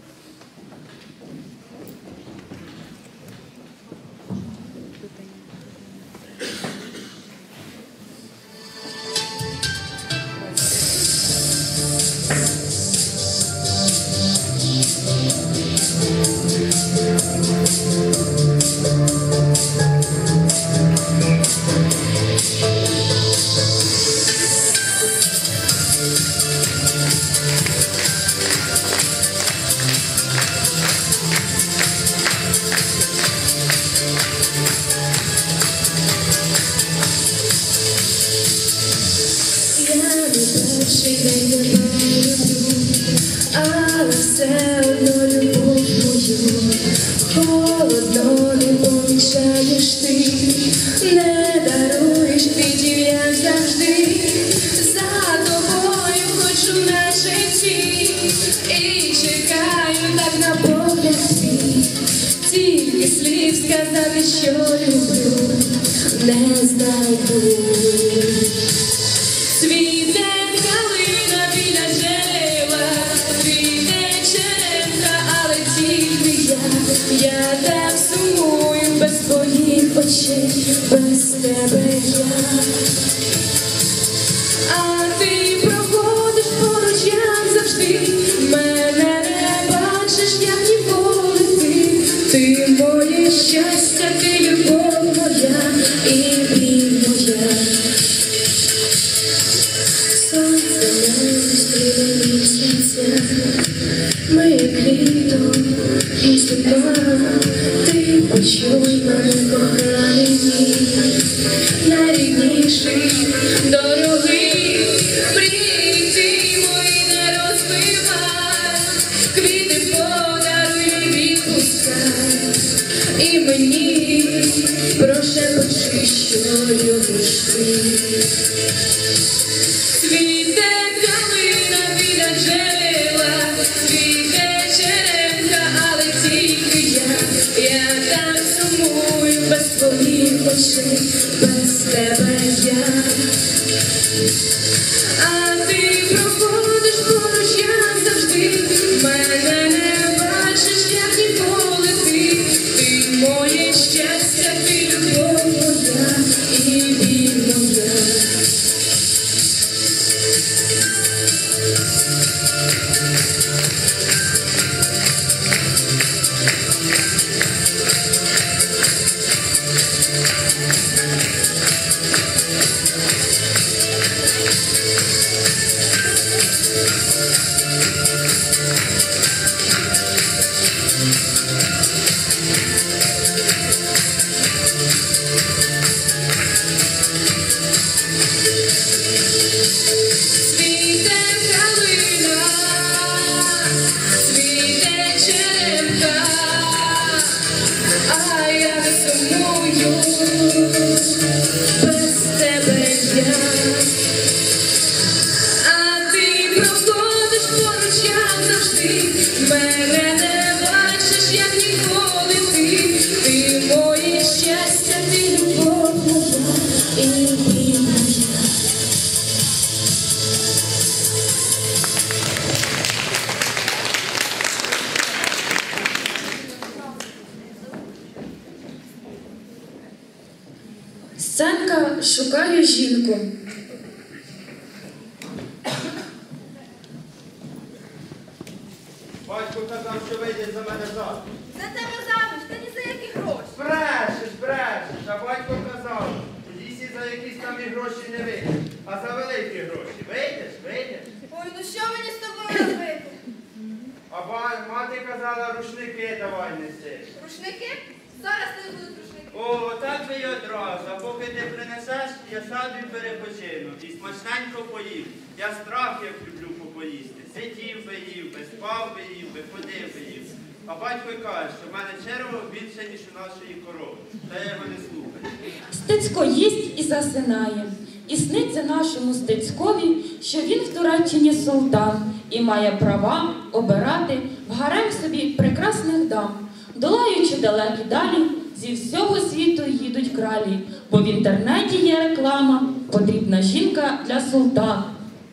Але все одно любов мою холодно не помічаєш ти, не даруєш квітів, як завжди. За тобою хочу на житті і чекаю так на погляд твій. Тільки слів сказати, що люблю, не знайду. Цвіте калина біля джерела, цвіте черемха, але тільки я, я так сумую без твоїх очей, без тебе я. А ти проходиш поруч, як завжди, мене не бачиш, як ніколи ти. Ти моє щастя, ти любов моя і біль моя. Сонце не зустріне місяця, ми світу є зима, ти почуй мене, коханий мій, найрідніший, дорогий, мрії ті мої не розбивай, квіти подаруй, відпускай, і мені прошепочи, що любиш ти. Цвіте калина біля джерела, цвіте черемка, але тільки я, я так сумую без твоїх очей, без тебе я. А ти проходиш поруч, як завжди, мене не бачиш, як ніколи ти, ти моє щастя, ти любов моя і біль моя. Цвіте калина, цвіте черемка, а я сумую, без тебе я. А ти проходиш поруч, як завжди, мене не бачиш, як ніколи ти, ти моє щастя, ти любов моя і біль моя. Сценка шукає жінку. Батько казав, що вийде за мене заміж. За тебе заміж, та ні за які гроші. Брешеш, брешеш, а батько казав, в лісі за якісь там і гроші не вийдеш, а за великі гроші. Вийдеш, вийдеш. Ой, ну що мені з тобою робити? А ба- мати казала, рушники давай неси. Рушники? Зараз не будуть рушники. О, так би й одразу, а поки ти принесеш, я сяду і перепочину, і смачненько поїм. Я страх, як люблю попоїсти. Сидів би їв би, спав би їв би, ходив би їв. А батько й каже, що в мене черво більше, ніж у нашої корови. Та я його не слухаю. Стецько їсть і засинає. І сниться нашому Стецькові, що він в Туреччині султан і має права обирати в гарем собі прекрасних дам. Долаючи далекі далі, зі всього світу їдуть кралі, бо в інтернеті є реклама, потрібна жінка для султана.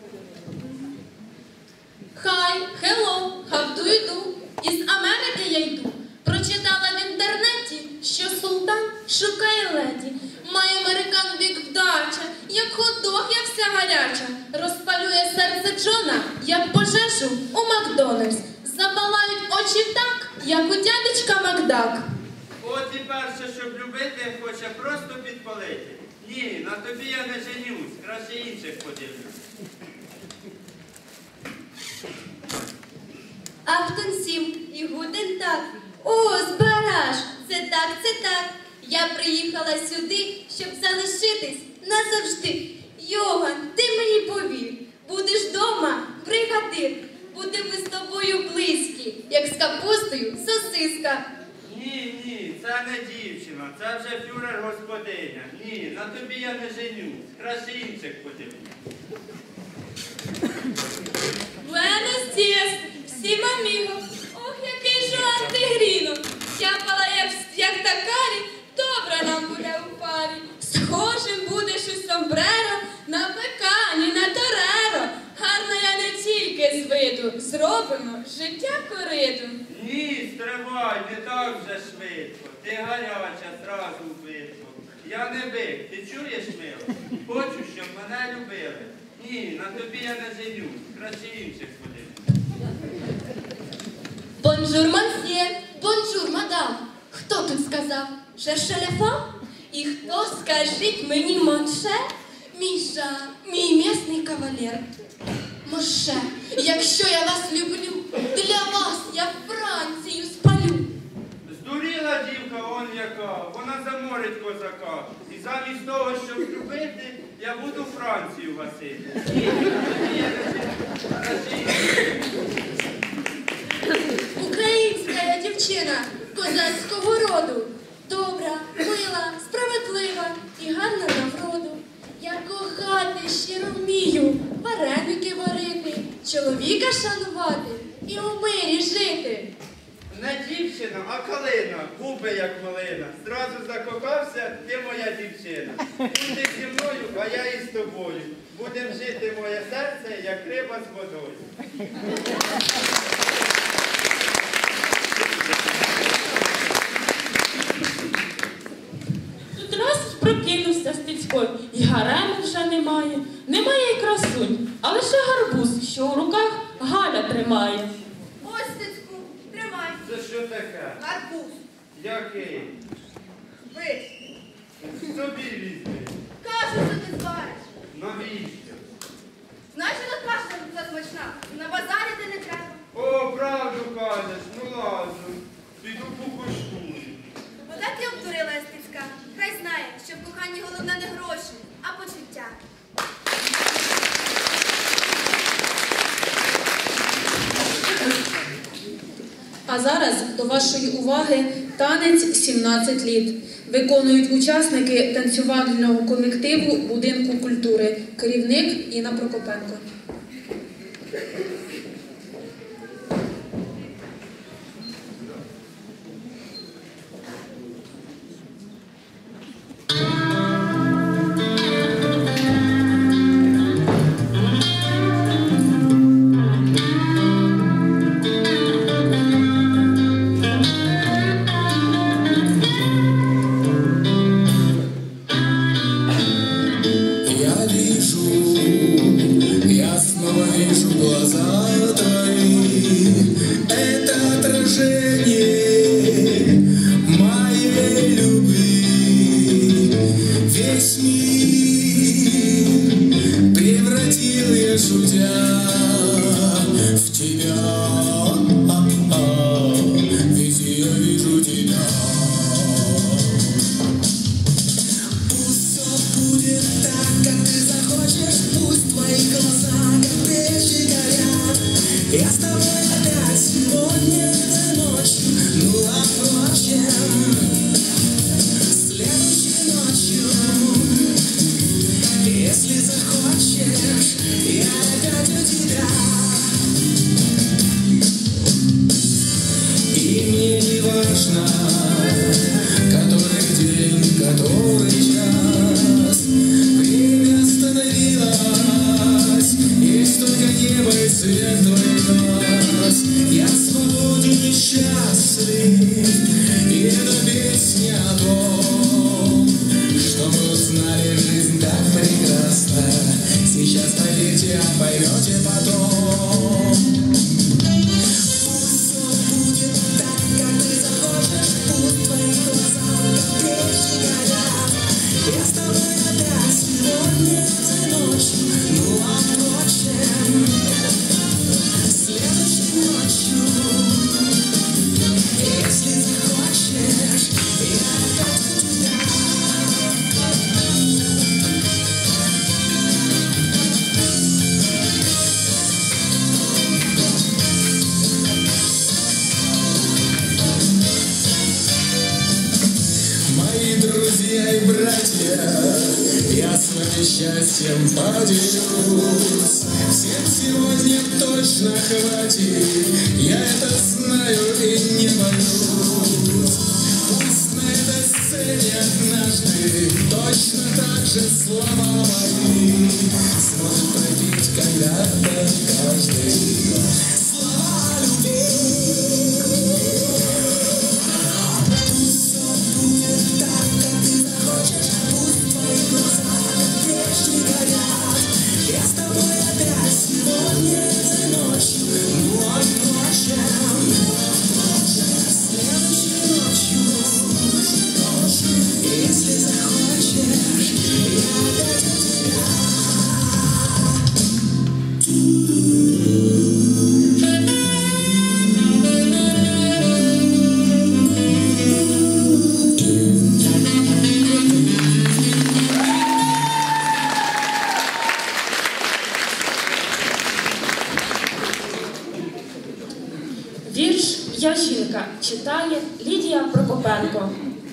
Хай, hello, how do you do? Із Америки я йду. Прочитала в інтернеті, що султан шукає леді. Має американ бік вдача, як хот-дог, я вся гаряча. Розпалює серце Джона, як пожежу у Макдональдс. Запалають очі так, як у дядечка Макдак. От і перше, щоб любити, хоче просто підпалити. Ні, на тобі я не женюсь, краще інших подивлюсь. Ахтун сім і гутен так. О, збараж! Це так, це так. Я приїхала сюди, щоб залишитись назавжди. Йоган, ти мені повір. Будеш дома, бригадир. Будемо з тобою близькі, як з капустою сосиска. Ні, ні, це не дівчина, це вже фюрер господиня. Ні, на тобі я не женюсь, краще інших подивлюсь. Buenos días, всім аміго. Ох, який же антигріно. Тяпала як, як такарі, добре нам буде у парі. Схожим будеш у сомбреро, на пекані, на тореро. Гарна я не тільки з виду, зробимо життя коридом. Ні, стривай, не так вже швидко. Ти гаряча, зразу видко. Я не бик, ти чуєш, мила? Хочу, щоб мене любили. Ні, на тобі я не женюсь, краще інших подивлюсь. Бонжур, мансьє, бонжур, мадам. Хто тут сказав? Шершеляфа? І хто, скажіть мені, монше? Мій жар, мій місний кавалер. Моше, якщо я вас люблю, для вас я вона заморить козака. І замість того, щоб любити, я буду Францію гасити. Ні, ні, Українська дівчина козацького роду. Добра, мила, справедлива і гарна на вроду. Я кохати щиро вмію, вареники варити, чоловіка шанувати і у мирі жити. Не дівчина, а калина, губи як малина. Зразу закохався, ти моя дівчина. Будеш зі мною, а я і з тобою. Будем жити моє серце, як риба з водою. Тут раз прокинувся Стецько, і гарему вже немає. Немає й красунь, а лише гарбуз, що у руках Галя тримає. Ось, Стецьку, тримай. Це що таке? Гарбуз. Який? Вись. Собі візьми. Кашу, що ти звариш. Навіщо? Знаєш, що та каша така смачна? На базарі ти не треба. О, правду кажеш, ну ладно. Піду покуштую. Отак і обдурила я Стецька. Хай знає, що в коханні головне не гроші, а почуття. А зараз до вашої уваги танець сімнадцять літ. Виконують учасники танцювального колективу Будинку культури. Керівник Інна Прокопенко. Счастьем поделюсь. Всем сегодня точно хватит, я это знаю и не боюсь. Пусть на этой сцене однажды точно так же слова мои сможет пропеть когда-то каждый. Слова любви. Пусть все будет так, как ты захочешь, пусть твои глаза не горят. Я с тобой опять сегодня этой ночью, ну а ночью Я жінка читає Лідія Прокопенко.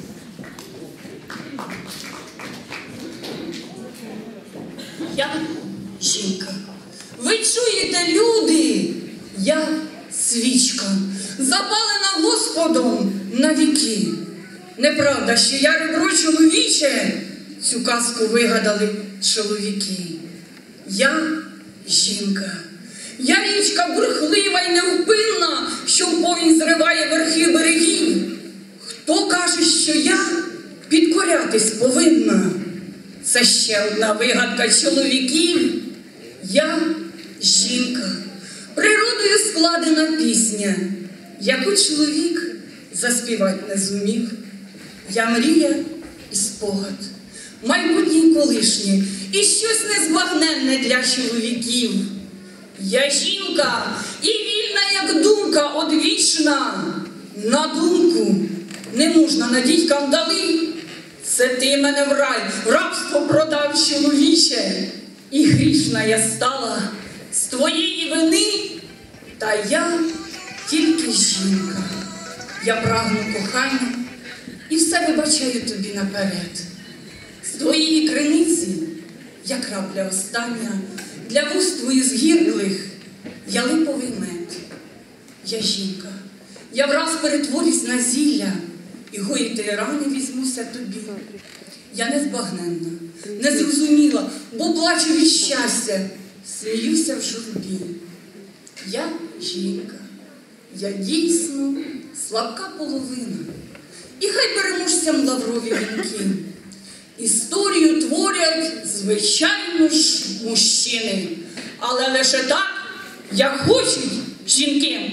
Я жінка. Ви чуєте, люди? Я свічка, запалена Господом на віки. Неправда, що я ребро чоловіче, цю казку вигадали чоловіки. Я жінка. Я річка бурхлива й невпинна, що в повінь зриває верхи берегів. Хто каже, що я підкорятись повинна? Це ще одна вигадка чоловіків. Я жінка, природою складена пісня, яку чоловік заспівать не зумів. Я мрія і спогад, майбутнє й колишнє, і щось незбагненне для чоловіків. Я жінка і вільна, як думка одвічна. На думку не можна надіть кандали. Це ти мене в рай, в рабство продав, чоловіче. І грішна я стала з твоєї вини, та я тільки жінка. Я прагну кохання і все вибачаю тобі наперед. З твоєї криниці, як крапля остання, для вуст твоїх згірклих я липовий мед. Я жінка, я враз перетворюсь на зілля, і гоїти рани візьмуся тобі. Я незбагненна, незрозуміла, бо плачу від щастя, сміюся в журбі. Я жінка, я дійсно слабка половина, і хай переможцям лаврові вінки. Історію творять, звичайно ж, мужчини, але лише так, як хочуть жінки.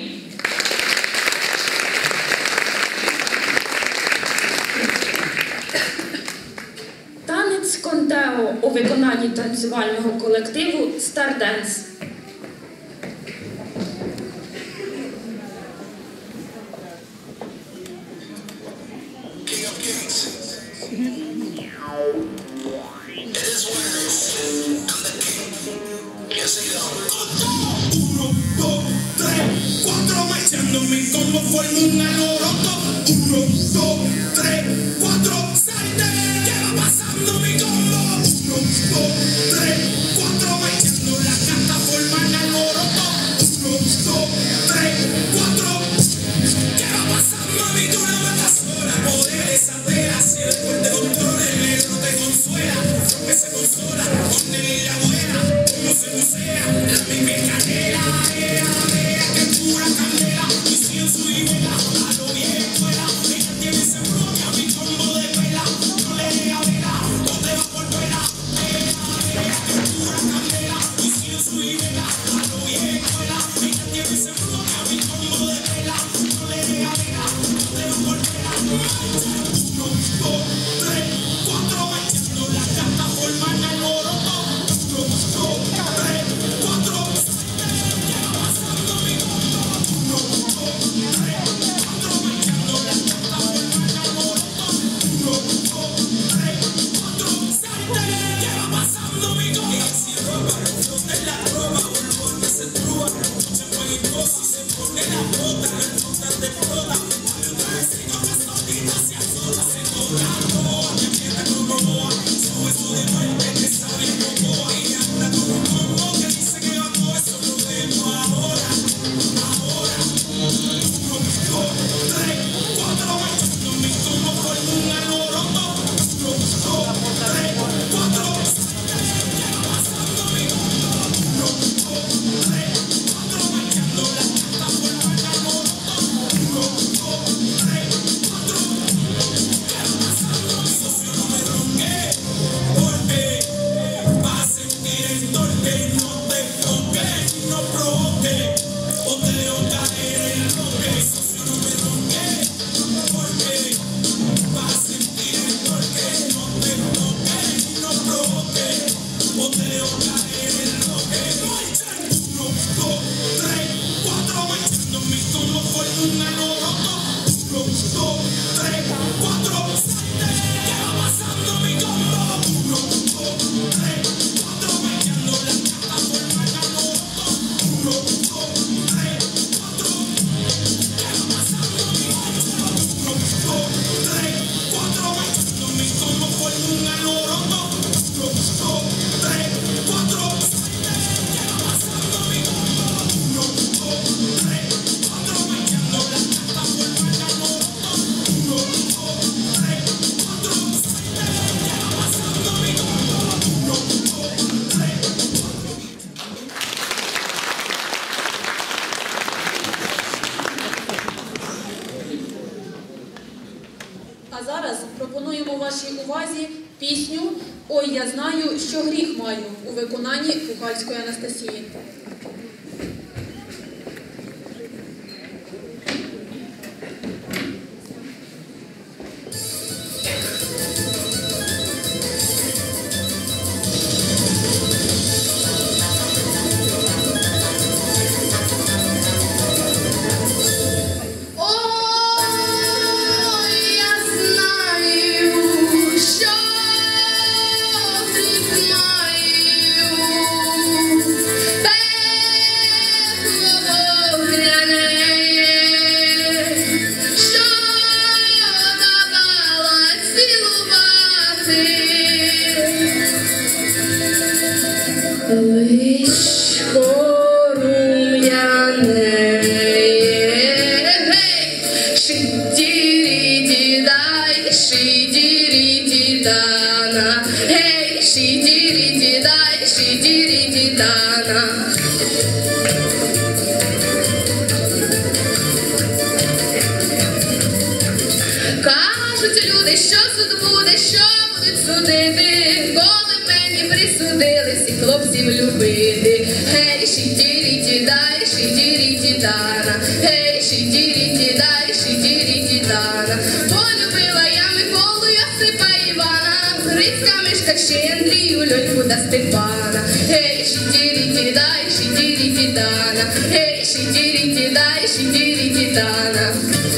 Танець Контео у виконанні танцювального колективу «Старденс». Uno, dos, tres, cuatro, mechándome como forma un alboroto. Uno, dos, tres, cuatro, salte, ¿qué va pasando mi combo? Uno, dos, tres, cuatro, mechando la canta forma un alboroto. Uno, dos, tres, cuatro, ¿qué va pasando mi tú no estás sola? Poder saber hacer el fuerte control, el negro te consuela, que se consola, con la buena, como se musea, la misma canela, ea, ea, que pura candela, y si en su iguela, a lo bien fuera. А зараз пропонуємо вашій увазі пісню «Ой, я знаю, що гріх маю» у виконанні Кухальської Анастасії. Кажуть люди, що суд буде, що будуть судити, коли мені присудили всіх хлопців любити. Гей, шітірі-ті-дай, шітірі-ті-дана, гей, шітірі-ті-дай, шітірі-ті-дана. Полюбила я Миколу, Йосипа, Івана, Грицька, Мишка, ще Андрію, Льоньку та Степана. Гей, шітірі-ті-дай, шітірі-ті-дана, гей, шітірі-ті-дай, шітірі-ті-дана.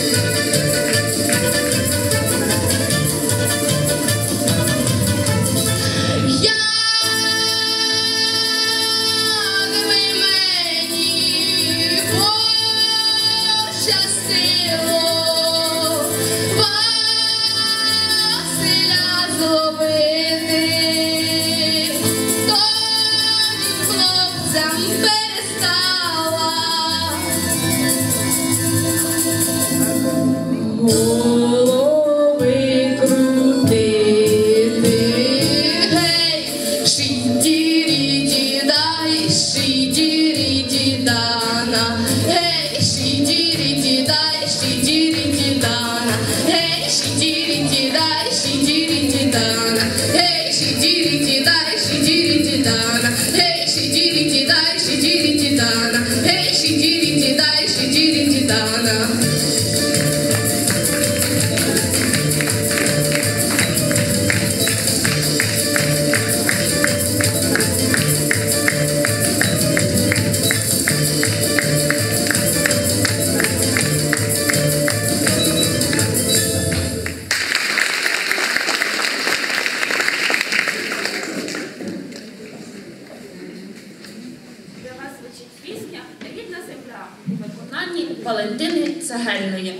Валентини Цегельної.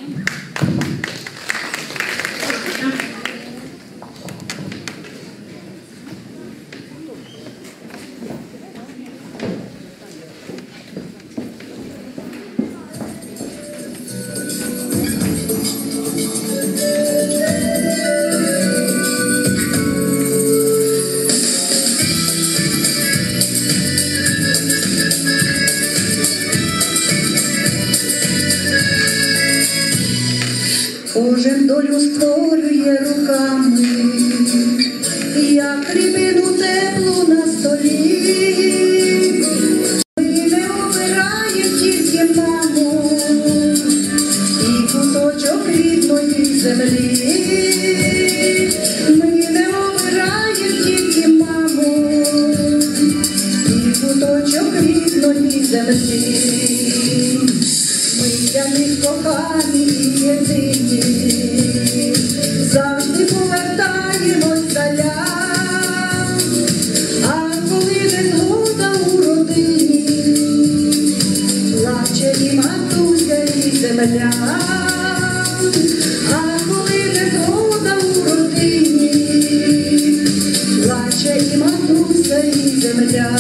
Кожен долю створює руками, як хлібину теплу на столі. Ми не обираємо тільки маму і куточок рідної землі. Ми не обираємо тільки маму і куточок рідної землі. Ми для них кохані і єдині, завжди повертаємось даля, а коли незгода у родині, плаче і матуся, і земля, а коли незгода у родині, плаче і матуся, і земля,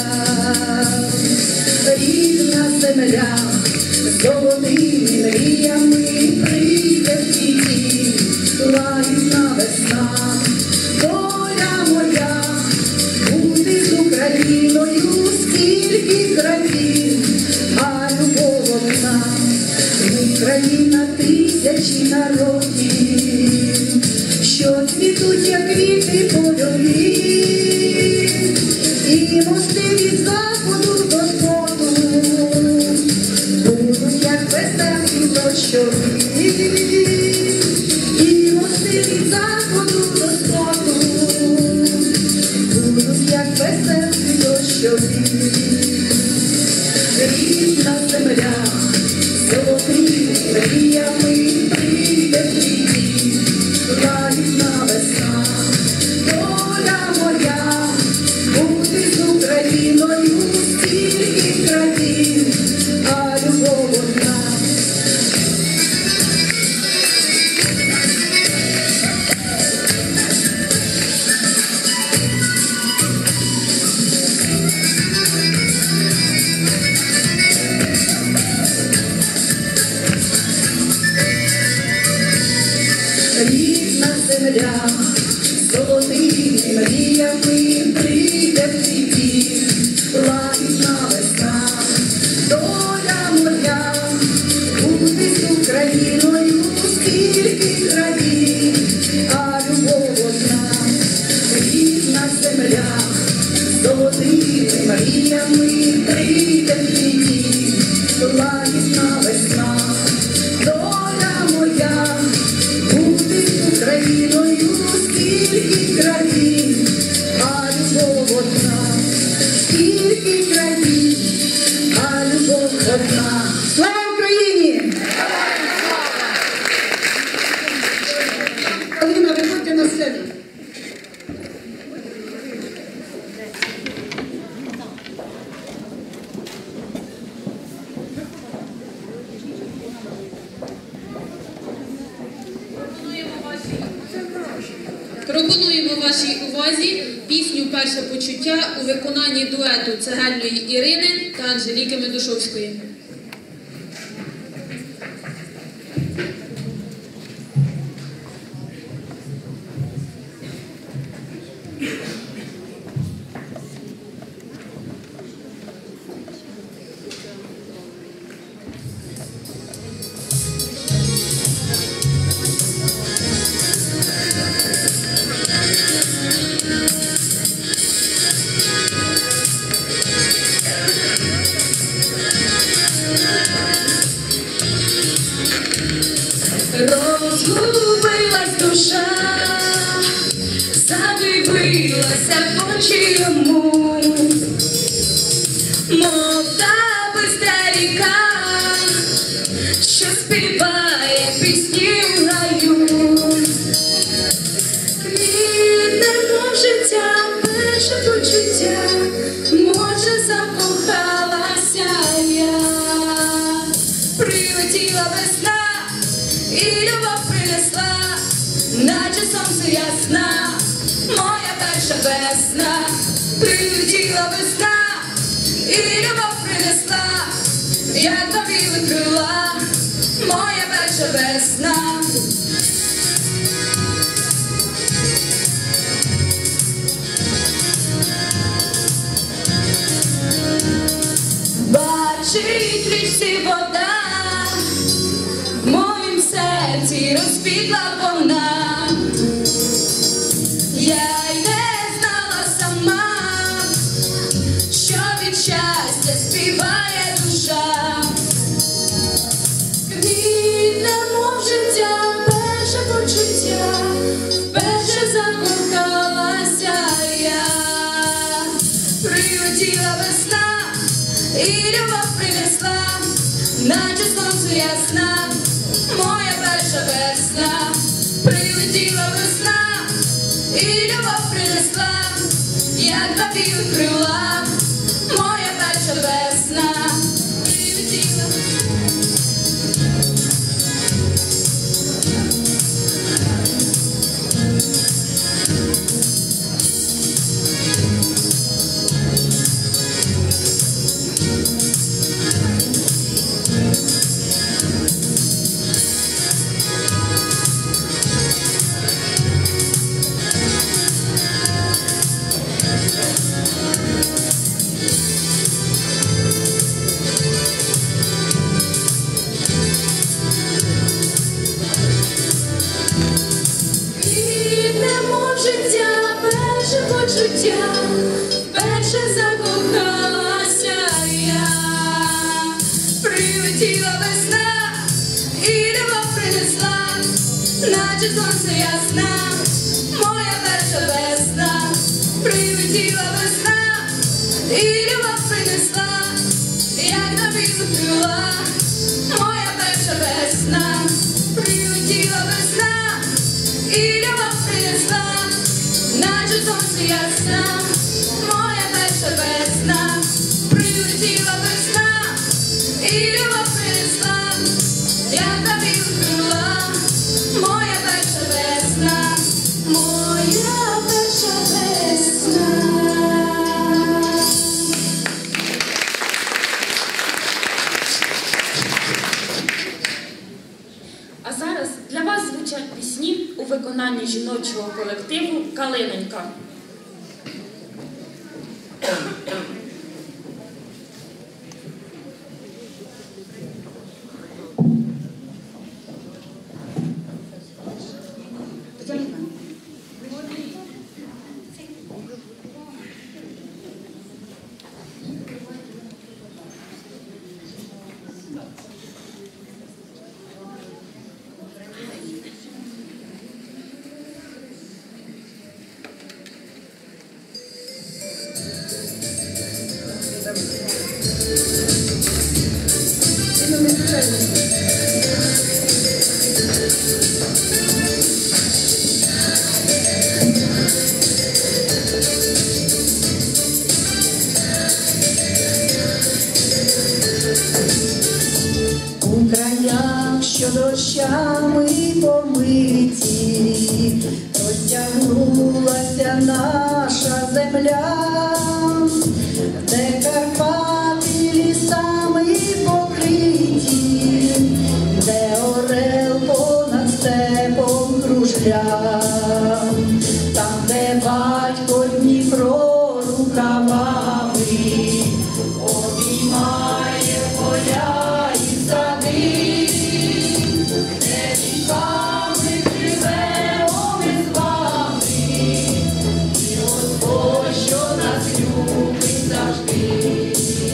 рідна земля. Золотими мріями прийде в квіті, лагідна весна. Доля моя бути з Україною скільки країн, а любов одна. Ми країна тисячі народів, рідна земля, золотими мріями прийде в світі, лагідна весна, доля моя, бути з Україною скільки країн, а любов одна, рідна земля, золотими мріями прийде в світі, лагідна весна, доля моя, бути з Україною скільки країн, а любов одна, скільки країн, а любов одна. Слава Україні! Аліна, виходьте на сцену. Пропонуємо вашій увазі пісню «Перше почуття» у виконанні дуету Цегельної Ірини та Анжеліки Медушовської. Розгубилась душа, задивилася в очі йому, мов та бистра ріка, що співає пісні в гаю. Квітне мов життя, перше почуття, може закохалася я. Прилетіла весна і любов принесла, наче сонце ясна, моя перша весна. Прилетіла весна і любов принесла, як два білих крила, моя перша весна. Бачить в річці вода, в моїм серці розпітла вона. Я й не знала сама, що від щастя співає душа. Квітне мов життя, перше почуття, вперше закохалася я. Прилетіла весна і любов принесла, наче сонце ясна, моя перша весна. Прилетіла весна і любов принесла, як два білих крила, моя перша весна. Прилетіла. Квітне мов життя, перше почуття, вперше закохалася я. Прилетіла весна і любов принесла, наче сонце ясна, моя перша весна. Прилетіла весна і любов принесла, як два білих крила, моя перша весна. Прилетіла весна і любов принесла, наче сонце ясна, моя перша весна. Прилетіла весна і любов принесла, як два білих крила, моя перша весна, моя перша весна. А зараз зараз для вас звучать пісні у виконанні жіночого колективу «Калинонька». У краях, що дощами помиті, розтягнулася наша земля, де Карпати лісами покриті, де орел понад степом кружля, там, де батько Дніпро рукавами обіймає поля і сади, де віками живемо ми з вами, і Господь, що нас любить завжди.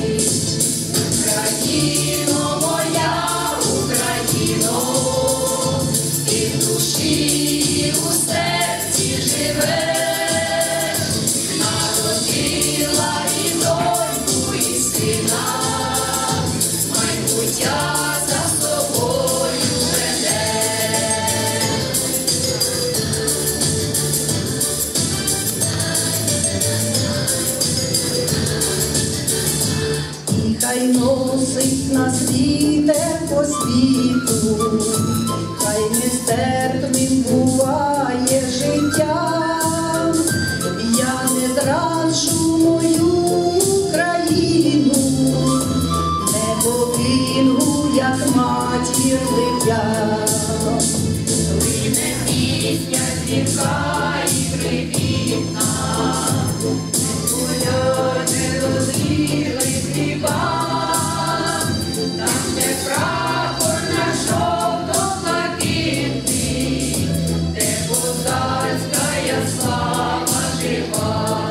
Україно моя, Україно, ти в душі і у серці живеш, народила і доньку, і сина, майбуття за собою веде. І хай носить нас вітер по світу, хай нестерпним буває життя, я не зраджу мою Україну, не покину, як матір дитя. Лине пісня дзвінка і привітна, поляне дозрілий хліба, там, де прапор наш жовто-блакитний, де козацька слава жива.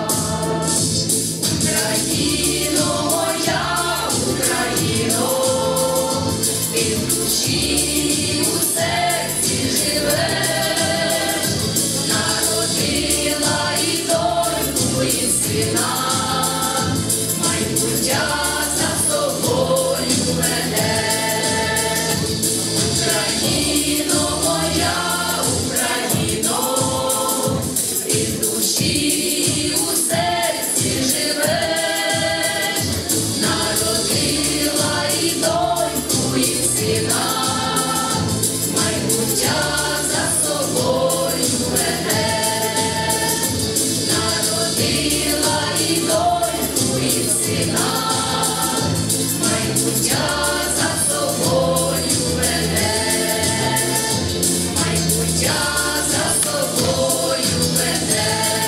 Україно моя, Україно, ти в душі у серці живеш, народила і доньку, і сина, майбуття за собою веде. Україно моя, Україно, ти в душі у серці живеш, народила і доньку, і сина, майбуття за собою веде. Народила і доньку, і сина, майбуття за собою веде. Майбуття за собою веде.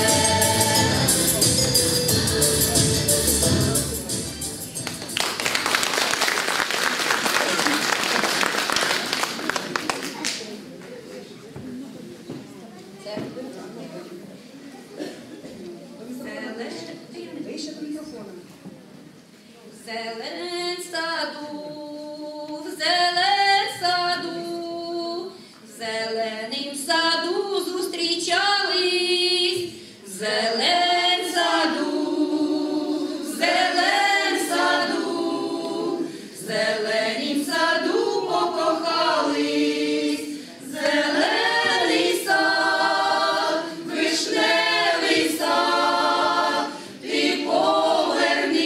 Зелень саду, в зелень саду, в зеленім саду зустрічались, в зелень саду, в зелень саду, в зеленім саду покохались, зелений сад, вишневий сад, ти поверни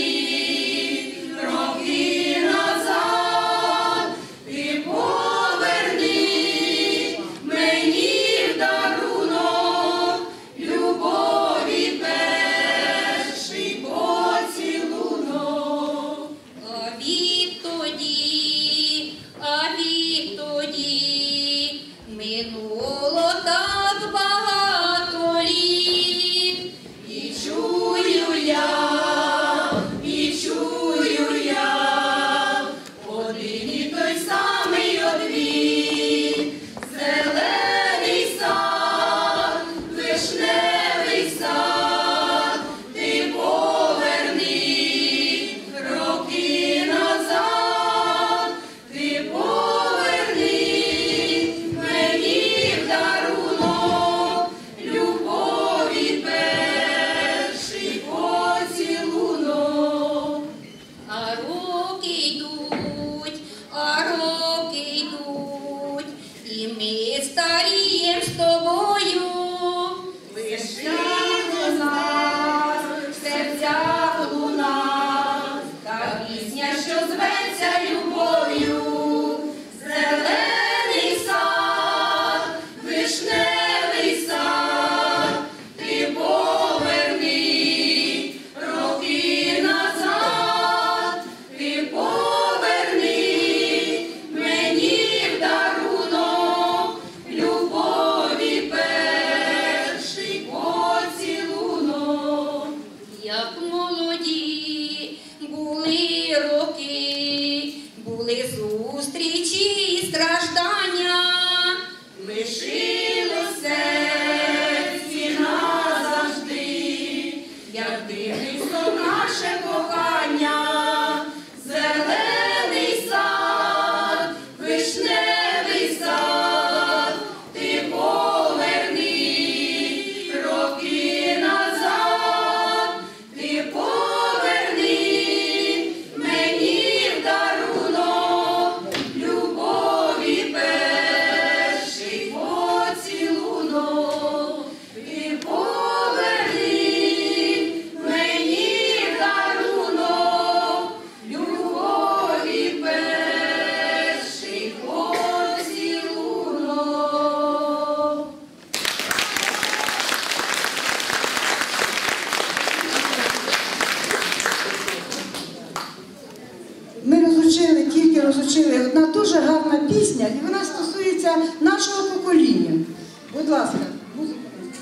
роки назад, ти поверни старієм з тобою. Лишило нас в серцях луна, та пісня, що зветься любов'ю. Зелений сад, вишневий сад, ти поверни роки назад, ти поверни мені в дарунок любові перший поцілунок. Як молоді були роки, були зустрічі і страждання, лишило серці назавжди, як дивний сон наше кохання. Зелений сад, вишневий сад, ти поверни роки назад, ти поверни мені в дарунок любові перший поцілунок. Ти поверни мені в дарунок любові перший поцілунок. Ми розучили, тільки розучили одна дуже гарна пісня, і вона стосується нашого покоління. Будь ласка, музику.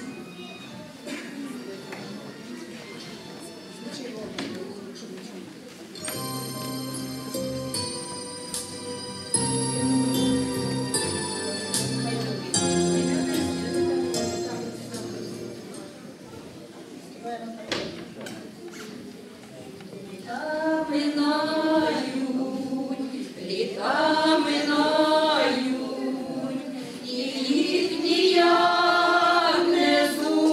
Літа минають, літа минають, і їх ніяк не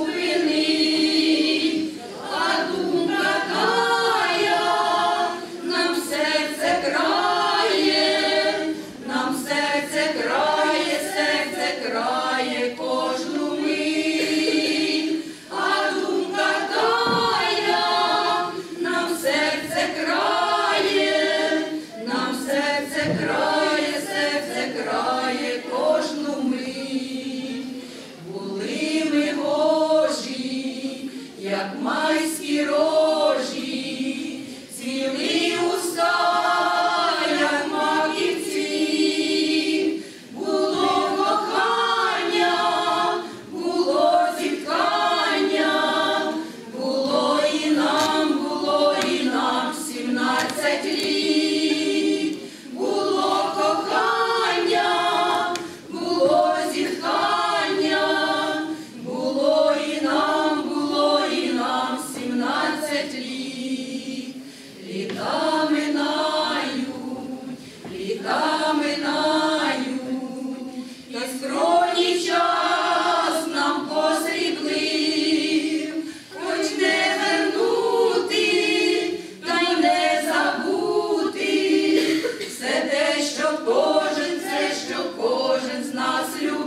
зупинить, а думка тая нам серце крає, нам серце крає, серце крає кожну мить, а думка тая нам серце крає, нам серце крає, серце крає кожну мить. Були ми гожі, як майські рожі, цвіли уста, як маків цвіт. Було кохання, було зіткання, було і нам, було і нам сімнадцять літ. Було кохання, було зіткання, було і нам, було і нам сімнадцять літ. Літа минають, літа минають, і скроні час нам посріблив, хоч не вернути, та й не забути все те, що кожен, все, що кожен з нас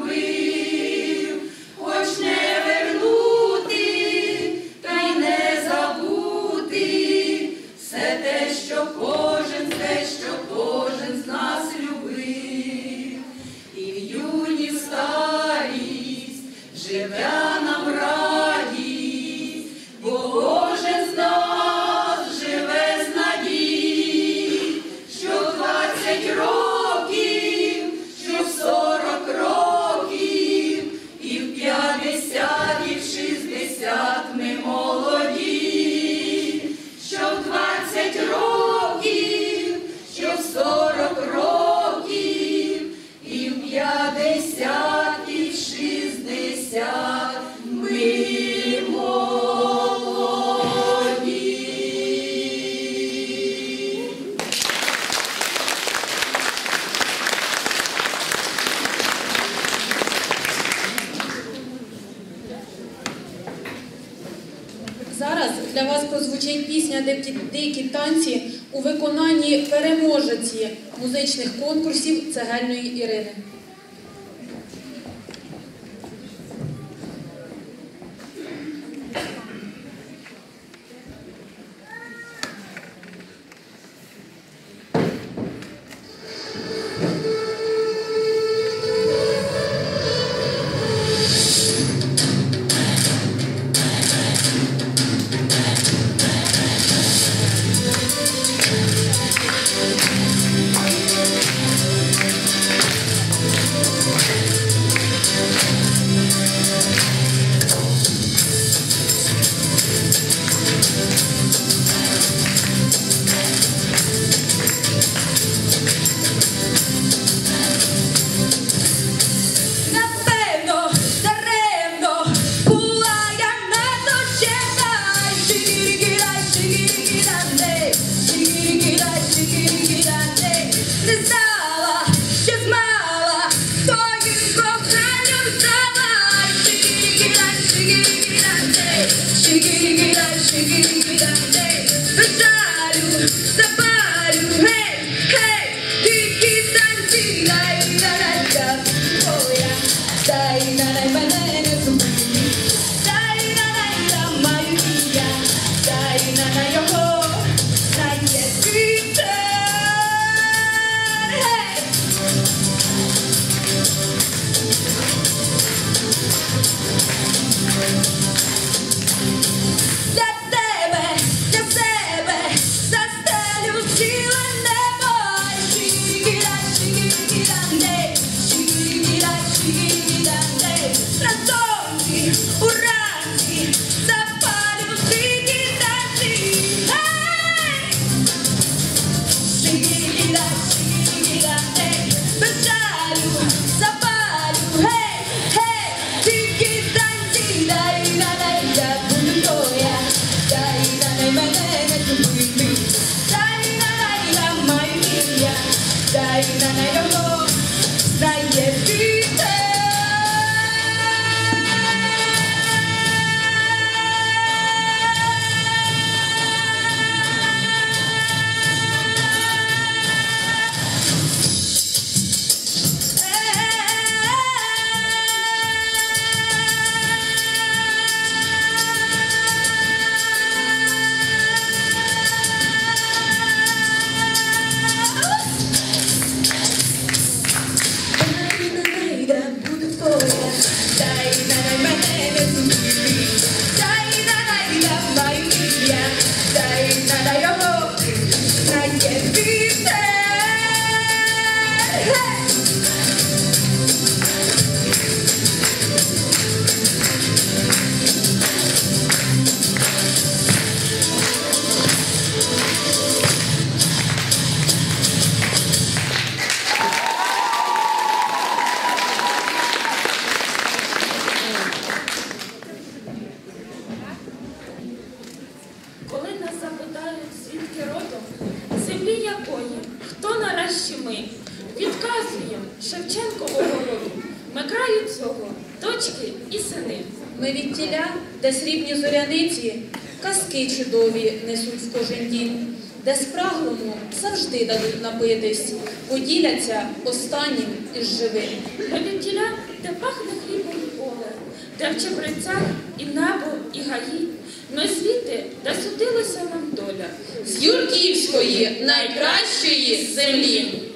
любив, хоч не вернути, та й не забути все те, що кожен, все, що кожен з нас любив. І в юні старість живе нам радість, бо кожен з нас живе з надій, що двадцять років, що в сорок років, і в п'ятдесят, і в шістдесят ми молоді, що в двадцять років, що в сорок років, і в п'ятдесят, і в шістдесят ми молоді. Зараз для вас прозвучить пісня «Дикі, дикі танці» у виконанні переможиці музичних конкурсів Цегельної Ірини. Дай-на-най мене не зупини. Дай-на-най я маю ім'я, дай-на-най його знає вітер. Гей! Для тебе, для себе застелю ціле небо. Шігірай, шігірай, шігірай, шігірай. На сонці, уранці запалю дикі танці. Гей! Шігірай, шігірай, без жалю запалю. Гей, гей, дикі танці. Дай-на-най, я буду твоя. Дай-на-най мене не зупини. Дай-на-най я маю ім'я. Дай-на-най його знає вітер. Дай-на-най мене не зупини. Дай-на-най я маю ім'я. Дай-на-най його знає вітер. Гей! Коли нас запитають, звідки родом, землі якої, хто нарешті ми, відказуємо Шевченкового роду. Ми краю цього, дочки і сини. Ми від тіля, де срібні зоряниці, казки чудові несуть в кожен дім, де спраглому завжди дадуть напитись, поділяться останнім із живим. Ми від тіля, де пахне хлібом поле, де в чебрецях і небо, і гаї. Ми звідти, де судилася нам доля. З Юрківської найкращої землі.